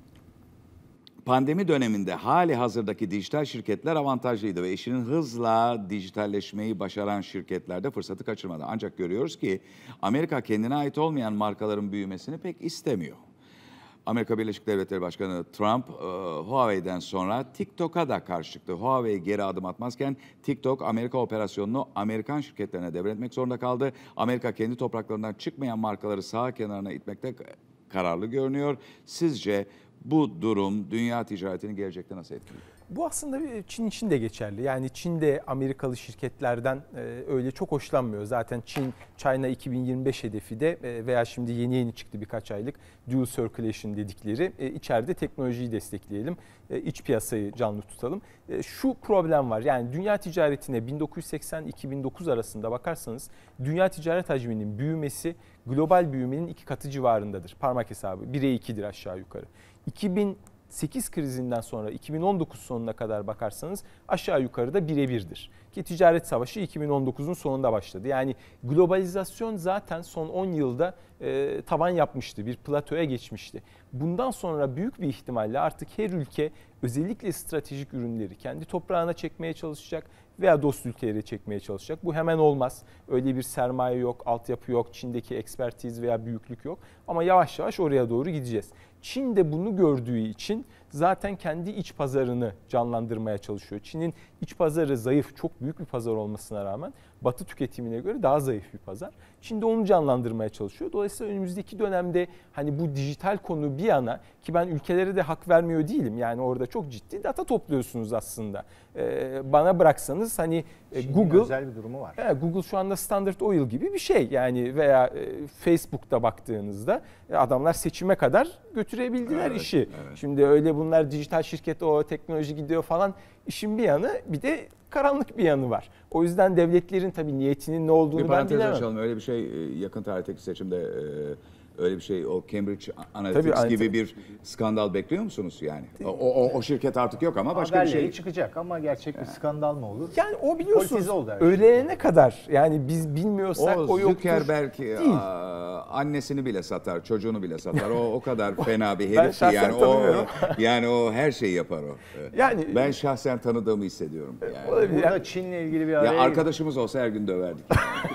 Pandemi döneminde hali hazırdaki dijital şirketler avantajlıydı ve işinin hızla dijitalleşmeyi başaran şirketler de fırsatı kaçırmadı. Ancak görüyoruz ki Amerika kendine ait olmayan markaların büyümesini pek istemiyor. Amerika Birleşik Devletleri Başkanı Trump, Huawei'den sonra TikTok'a da karşı çıktı. Huawei geri adım atmazken TikTok Amerika operasyonunu Amerikan şirketlerine devretmek zorunda kaldı. Amerika kendi topraklarından çıkmayan markaları sağ kenarına itmekte kararlı görünüyor. Sizce bu durum dünya ticaretini gelecekte nasıl etkiliyor? Bu aslında Çin için de geçerli. Yani Çin de Amerikalı şirketlerden öyle çok hoşlanmıyor. Zaten Çin, China iki bin yirmi beş hedefi de veya şimdi yeni yeni çıktı birkaç aylık Dual Circulation dedikleri içeride teknolojiyi destekleyelim, iç piyasayı canlı tutalım. Şu problem var, yani dünya ticaretine bin dokuz yüz seksen iki bin dokuz arasında bakarsanız dünya ticaret hacminin büyümesi global büyümenin iki katı civarındadır. Parmak hesabı bire ikidir aşağı yukarı. iki bin sekiz krizinden sonra iki bin on dokuz sonuna kadar bakarsanız aşağı yukarıda bire birdir. Ki ticaret savaşı iki bin on dokuzun sonunda başladı. Yani globalizasyon zaten son on yılda e, tavan yapmıştı, bir platoya geçmişti. Bundan sonra büyük bir ihtimalle artık her ülke özellikle stratejik ürünleri kendi toprağına çekmeye çalışacak veya dost ülkelere çekmeye çalışacak. Bu hemen olmaz. Öyle bir sermaye yok, altyapı yok, Çin'deki ekspertiz veya büyüklük yok. Ama yavaş yavaş oraya doğru gideceğiz. Çin de bunu gördüğü için zaten kendi iç pazarını canlandırmaya çalışıyor. Çin'in iç pazarı zayıf, çok büyük bir pazar olmasına rağmen Batı tüketimine göre daha zayıf bir pazar. Çin de onu canlandırmaya çalışıyor. Dolayısıyla önümüzdeki dönemde hani bu dijital konu bir yana, ki ben ülkelere de hak vermiyor değilim. Yani orada çok ciddi data topluyorsunuz aslında. Ee, bana bıraksanız hani Çin'in Google özel bir durumu var. Evet, Google şu anda Standard Oil gibi bir şey. Yani veya e, Facebook'ta baktığınızda e, adamlar seçime kadar götürebildiler evet, işi. Evet. Şimdi öyle bunlar dijital şirket, o teknoloji gidiyor falan. İşin bir yanı, bir de karanlık bir yanı var. O yüzden devletlerin tabii niyetinin ne olduğunu bir ben parantez bilemem. açalım. Öyle bir şey yakın tarihteki seçimde öyle bir şey, o Cambridge Tabii, Analytics gibi tabii. bir skandal bekliyor musunuz yani? O, o, o şirket artık yok ama başka Haberleri bir şey. çıkacak ama gerçek bir skandal mı olur? Yani o biliyorsunuz Politize oldu her şey. öğleyene kadar, yani biz bilmiyorsak o, O yoktur. Zuckerberg Değil. aa, annesini bile satar, çocuğunu bile satar. O o kadar fena bir Ben herif ki şahsen yani o tanımıyorum. yani o her şeyi yapar o. Yani- ben şahsen tanıdığımı hissediyorum yani. Olabilir. Burada Çin'le ilgili bir araya Ya arkadaşımız olsa her gün döverdik.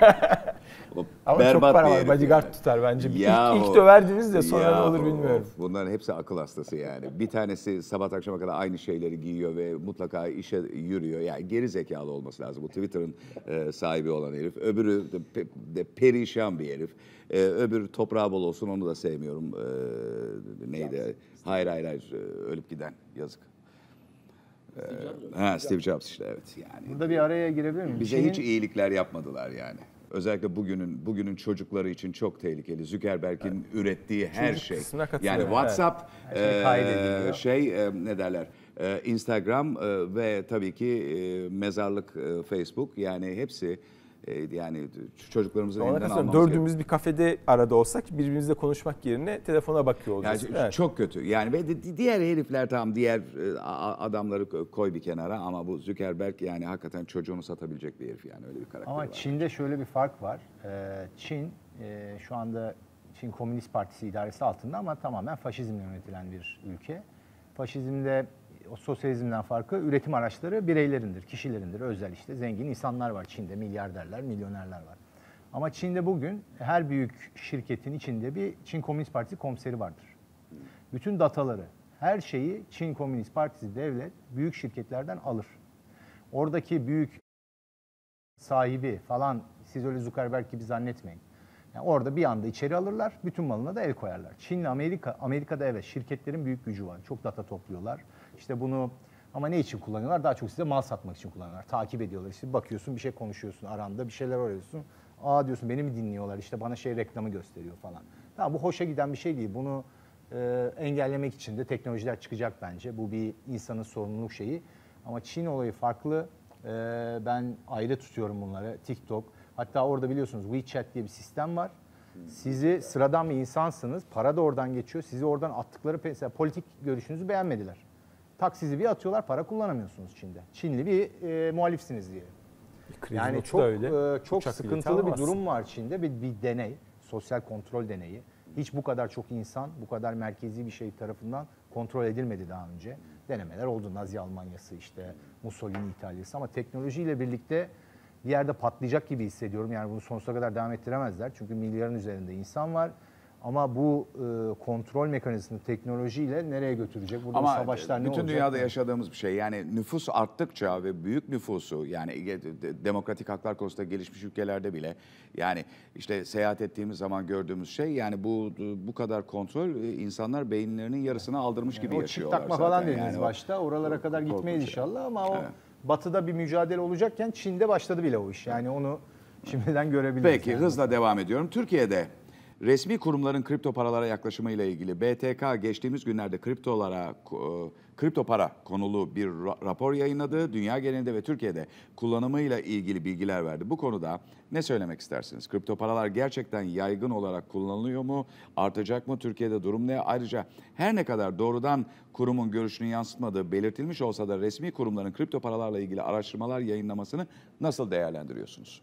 O Ama berbat çok para bir var. herif Bodyguard yani. tutar bence. İlk, Yahu, ilk döverdiniz de sonra ne yahu, olur bilmiyorum. of, bunların hepsi akıl hastası yani. Bir tanesi sabah akşama kadar aynı şeyleri giyiyor ve mutlaka işe yürüyor. Yani geri zekalı olması lazım. Bu Twitter'ın e, sahibi olan herif. Öbürü de, pe- de perişan bir herif. E, öbürü toprağı bol olsun, onu da sevmiyorum. E, neydi? Hayır hayır hayır. Ölüp giden. Yazık. E, ha, Steve Jobs işte, evet yani. Burada bir araya girebilir miyim? Bize Çin'in- hiç iyilikler yapmadılar yani. Özellikle bugünün bugünün çocukları için çok tehlikeli. Zuckerberg'in ürettiği her Çocuk şey. kısmına katılıyorum, Yani WhatsApp, Her şey e, kaydediliyor. şey e, ne derler? E, Instagram e, ve tabii ki e, mezarlık e, Facebook, yani hepsi e, yani çocuklarımızın Ona elinden katılıyorum. almamız gerekiyor. Dördümüz bir kafede arada olsak birbirimizle konuşmak yerine telefona bakıyor olacağız. Yani Evet. çok kötü. Yani ve di- diğer herifler tamam diğer e, a- adamları koy bir kenara ama bu Zuckerberg yani hakikaten çocuğunu satabilecek bir herif yani öyle bir karakter Ama var. Çin'de şöyle bir fark var. Ee, Çin e, şu anda Çin Komünist Partisi idaresi altında ama tamamen faşizmle yönetilen bir ülke. Faşizmde o sosyalizmden farkı üretim araçları bireylerindir, kişilerindir. Özel işte zengin insanlar var Çin'de, milyarderler, milyonerler var. Ama Çin'de bugün her büyük şirketin içinde bir Çin Komünist Partisi komiseri vardır. Bütün dataları, her şeyi Çin Komünist Partisi devlet büyük şirketlerden alır. Oradaki büyük sahibi falan siz öyle Zuckerberg gibi zannetmeyin. Yani orada bir anda içeri alırlar, bütün malına da el koyarlar. Çin'le Amerika, Amerika'da evet şirketlerin büyük gücü var. Çok data topluyorlar. İşte bunu ama ne için kullanıyorlar? Daha çok size mal satmak için kullanıyorlar. Takip ediyorlar. İşte bakıyorsun bir şey konuşuyorsun aranda, bir şeyler arıyorsun. Aa diyorsun beni mi dinliyorlar? İşte bana şey reklamı gösteriyor falan. Tamam bu hoşa giden bir şey değil. Bunu e, engellemek için de teknolojiler çıkacak bence. Bu bir insanın sorumluluk şeyi. Ama Çin olayı farklı. E, ben ayrı tutuyorum bunları. TikTok. Hatta orada biliyorsunuz WeChat diye bir sistem var. Sizi sıradan bir insansınız. Para da oradan geçiyor. Sizi oradan attıkları mesela politik görüşünüzü beğenmediler. Tak sizi bir atıyorlar. Para kullanamıyorsunuz Çin'de. Çinli bir e, muhalifsiniz diye. Kriz Yani notu çok da öyle. e, çok Uçak bileti sıkıntılı bir alamazsın. durum var Çin'de. Bir, bir deney, sosyal kontrol deneyi. Hiç bu kadar çok insan, bu kadar merkezi bir şey tarafından kontrol edilmedi daha önce. Denemeler oldu. Nazi Almanyası işte, Mussolini İtalya'sı ama teknolojiyle birlikte bir yerde patlayacak gibi hissediyorum. Yani bunu sonsuza kadar devam ettiremezler. Çünkü milyarın üzerinde insan var. Ama bu e, kontrol mekanizmasını teknolojiyle nereye götürecek? Burada Ama savaşlar ne bütün olacak? dünyada yaşadığımız bir şey. Yani nüfus arttıkça ve büyük nüfusu yani demokratik haklar konusunda gelişmiş ülkelerde bile yani işte seyahat ettiğimiz zaman gördüğümüz şey yani bu bu kadar kontrol insanlar beyinlerinin yarısını aldırmış gibi o çip yaşıyorlar takma zaten. falan dediniz Yani o- başta. Oralara kadar korkunç gitmeyiz şey. inşallah ama o Evet. batıda bir mücadele olacakken Çin'de başladı bile o iş. Yani onu şimdiden görebiliriz. Peki yani. hızla devam ediyorum. Türkiye'de resmi kurumların kripto paralara yaklaşımıyla ilgili B T K geçtiğimiz günlerde kriptolara e, kripto para konulu bir ra- rapor yayınladı. Dünya genelinde ve Türkiye'de kullanımıyla ilgili bilgiler verdi. Bu konuda ne söylemek istersiniz? Kripto paralar gerçekten yaygın olarak kullanılıyor mu? Artacak mı? Türkiye'de durum ne? Ayrıca her ne kadar doğrudan kurumun görüşünü yansıtmadığı belirtilmiş olsa da resmi kurumların kripto paralarla ilgili araştırmalar yayınlamasını nasıl değerlendiriyorsunuz?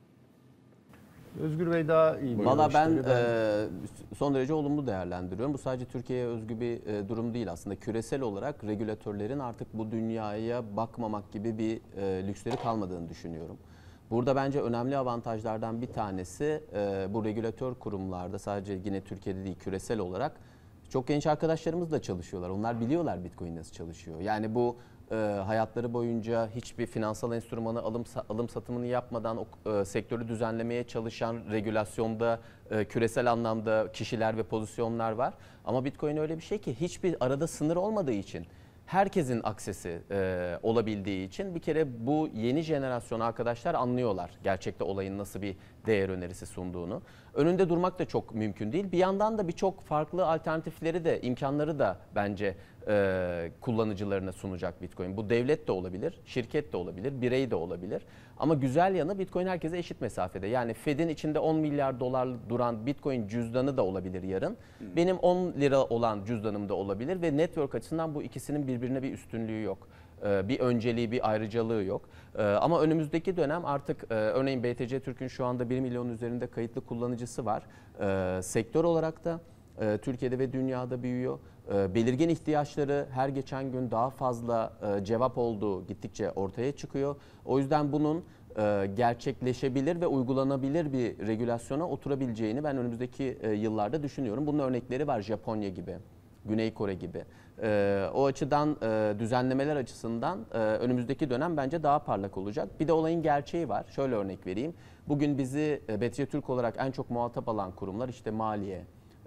Özgür Bey daha iyi biliyor. Valla ben işleri. e, son derece olumlu değerlendiriyorum. Bu sadece Türkiye'ye özgü bir e, durum değil aslında. Küresel olarak regülatörlerin artık bu dünyaya bakmamak gibi bir e, lüksleri kalmadığını düşünüyorum. Burada bence önemli avantajlardan bir tanesi e, bu regülatör kurumlarda sadece yine Türkiye'de değil küresel olarak çok genç arkadaşlarımız da çalışıyorlar. Onlar biliyorlar Bitcoin nasıl çalışıyor. Yani bu e, hayatları boyunca hiçbir finansal enstrümanı alım alım satımını yapmadan o e, sektörü düzenlemeye çalışan regülasyonda e, küresel anlamda kişiler ve pozisyonlar var. Ama Bitcoin öyle bir şey ki hiçbir arada sınır olmadığı için herkesin aksesi e, olabildiği için bir kere bu yeni jenerasyon arkadaşlar anlıyorlar gerçekte olayın nasıl bir değer önerisi sunduğunu. Önünde durmak da çok mümkün değil. Bir yandan da birçok farklı alternatifleri de imkanları da bence e, kullanıcılarına sunacak Bitcoin. Bu devlet de olabilir, şirket de olabilir, birey de olabilir. Ama güzel yanı Bitcoin herkese eşit mesafede. Yani Fed'in içinde on milyar dolar duran Bitcoin cüzdanı da olabilir yarın. Benim on lira olan cüzdanım da olabilir ve network açısından bu ikisinin birbirine bir üstünlüğü yok. Bir önceliği, bir ayrıcalığı yok. Ama önümüzdeki dönem artık örneğin B T C Türk'ün şu anda bir milyon üzerinde kayıtlı kullanıcısı var. Sektör olarak da Türkiye'de ve dünyada büyüyor. Belirgin ihtiyaçları her geçen gün daha fazla cevap olduğu gittikçe ortaya çıkıyor. O yüzden bunun gerçekleşebilir ve uygulanabilir bir regülasyona oturabileceğini ben önümüzdeki yıllarda düşünüyorum. Bunun örnekleri var Japonya gibi, Güney Kore gibi. O açıdan düzenlemeler açısından önümüzdeki dönem bence daha parlak olacak. Bir de olayın gerçeği var. Şöyle örnek vereyim. Bugün bizi B T C Türk olarak en çok muhatap alan kurumlar işte maliye,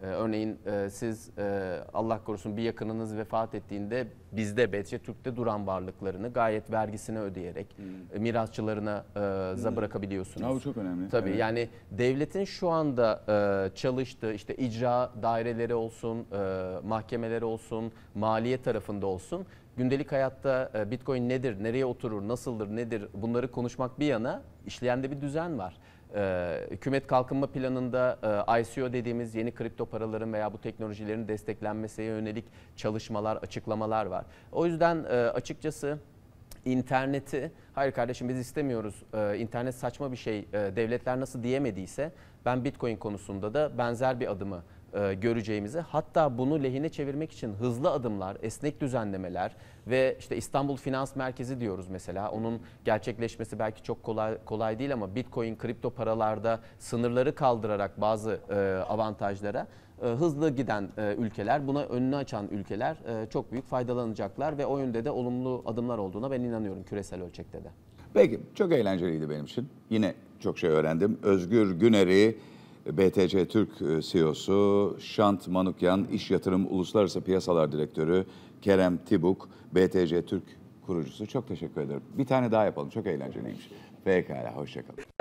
Ee, örneğin e, siz e, Allah korusun bir yakınınız vefat ettiğinde bizde B T C Türk'te duran varlıklarını gayet vergisini ödeyerek e, mirasçılarına e, za bırakabiliyorsunuz. Ya bu çok önemli. Tabii Evet. yani devletin şu anda e, çalıştığı işte icra daireleri olsun, e, mahkemeleri olsun, maliye tarafında olsun gündelik hayatta e, Bitcoin nedir, nereye oturur, nasıldır, nedir bunları konuşmak bir yana işleyen de bir düzen var. Ee, hükümet kalkınma planında e, I C O dediğimiz yeni kripto paraların veya bu teknolojilerin desteklenmesine yönelik çalışmalar, açıklamalar var. O yüzden e, açıkçası interneti, hayır kardeşim biz istemiyoruz, e, internet saçma bir şey, e, devletler nasıl diyemediyse ben Bitcoin konusunda da benzer bir adımı e, göreceğimizi, hatta bunu lehine çevirmek için hızlı adımlar, esnek düzenlemeler ve işte İstanbul Finans Merkezi diyoruz mesela. Onun gerçekleşmesi belki çok kolay kolay değil ama Bitcoin, kripto paralarda sınırları kaldırarak bazı e, avantajlara e, hızlı giden e, ülkeler, buna önünü açan ülkeler e, çok büyük faydalanacaklar ve o yönde de olumlu adımlar olduğuna ben inanıyorum küresel ölçekte de. Peki, çok eğlenceliydi benim için. Yine çok şey öğrendim. Özgür Güner'i, B T C Türk C E O'su, Şant Manukyan, İş Yatırım Uluslararası Piyasalar Direktörü, Kerem Tibuk, B T C Türk kurucusu. Çok teşekkür ederim. Bir tane daha yapalım. Çok eğlenceliymiş. Pekala, hoşça kalın.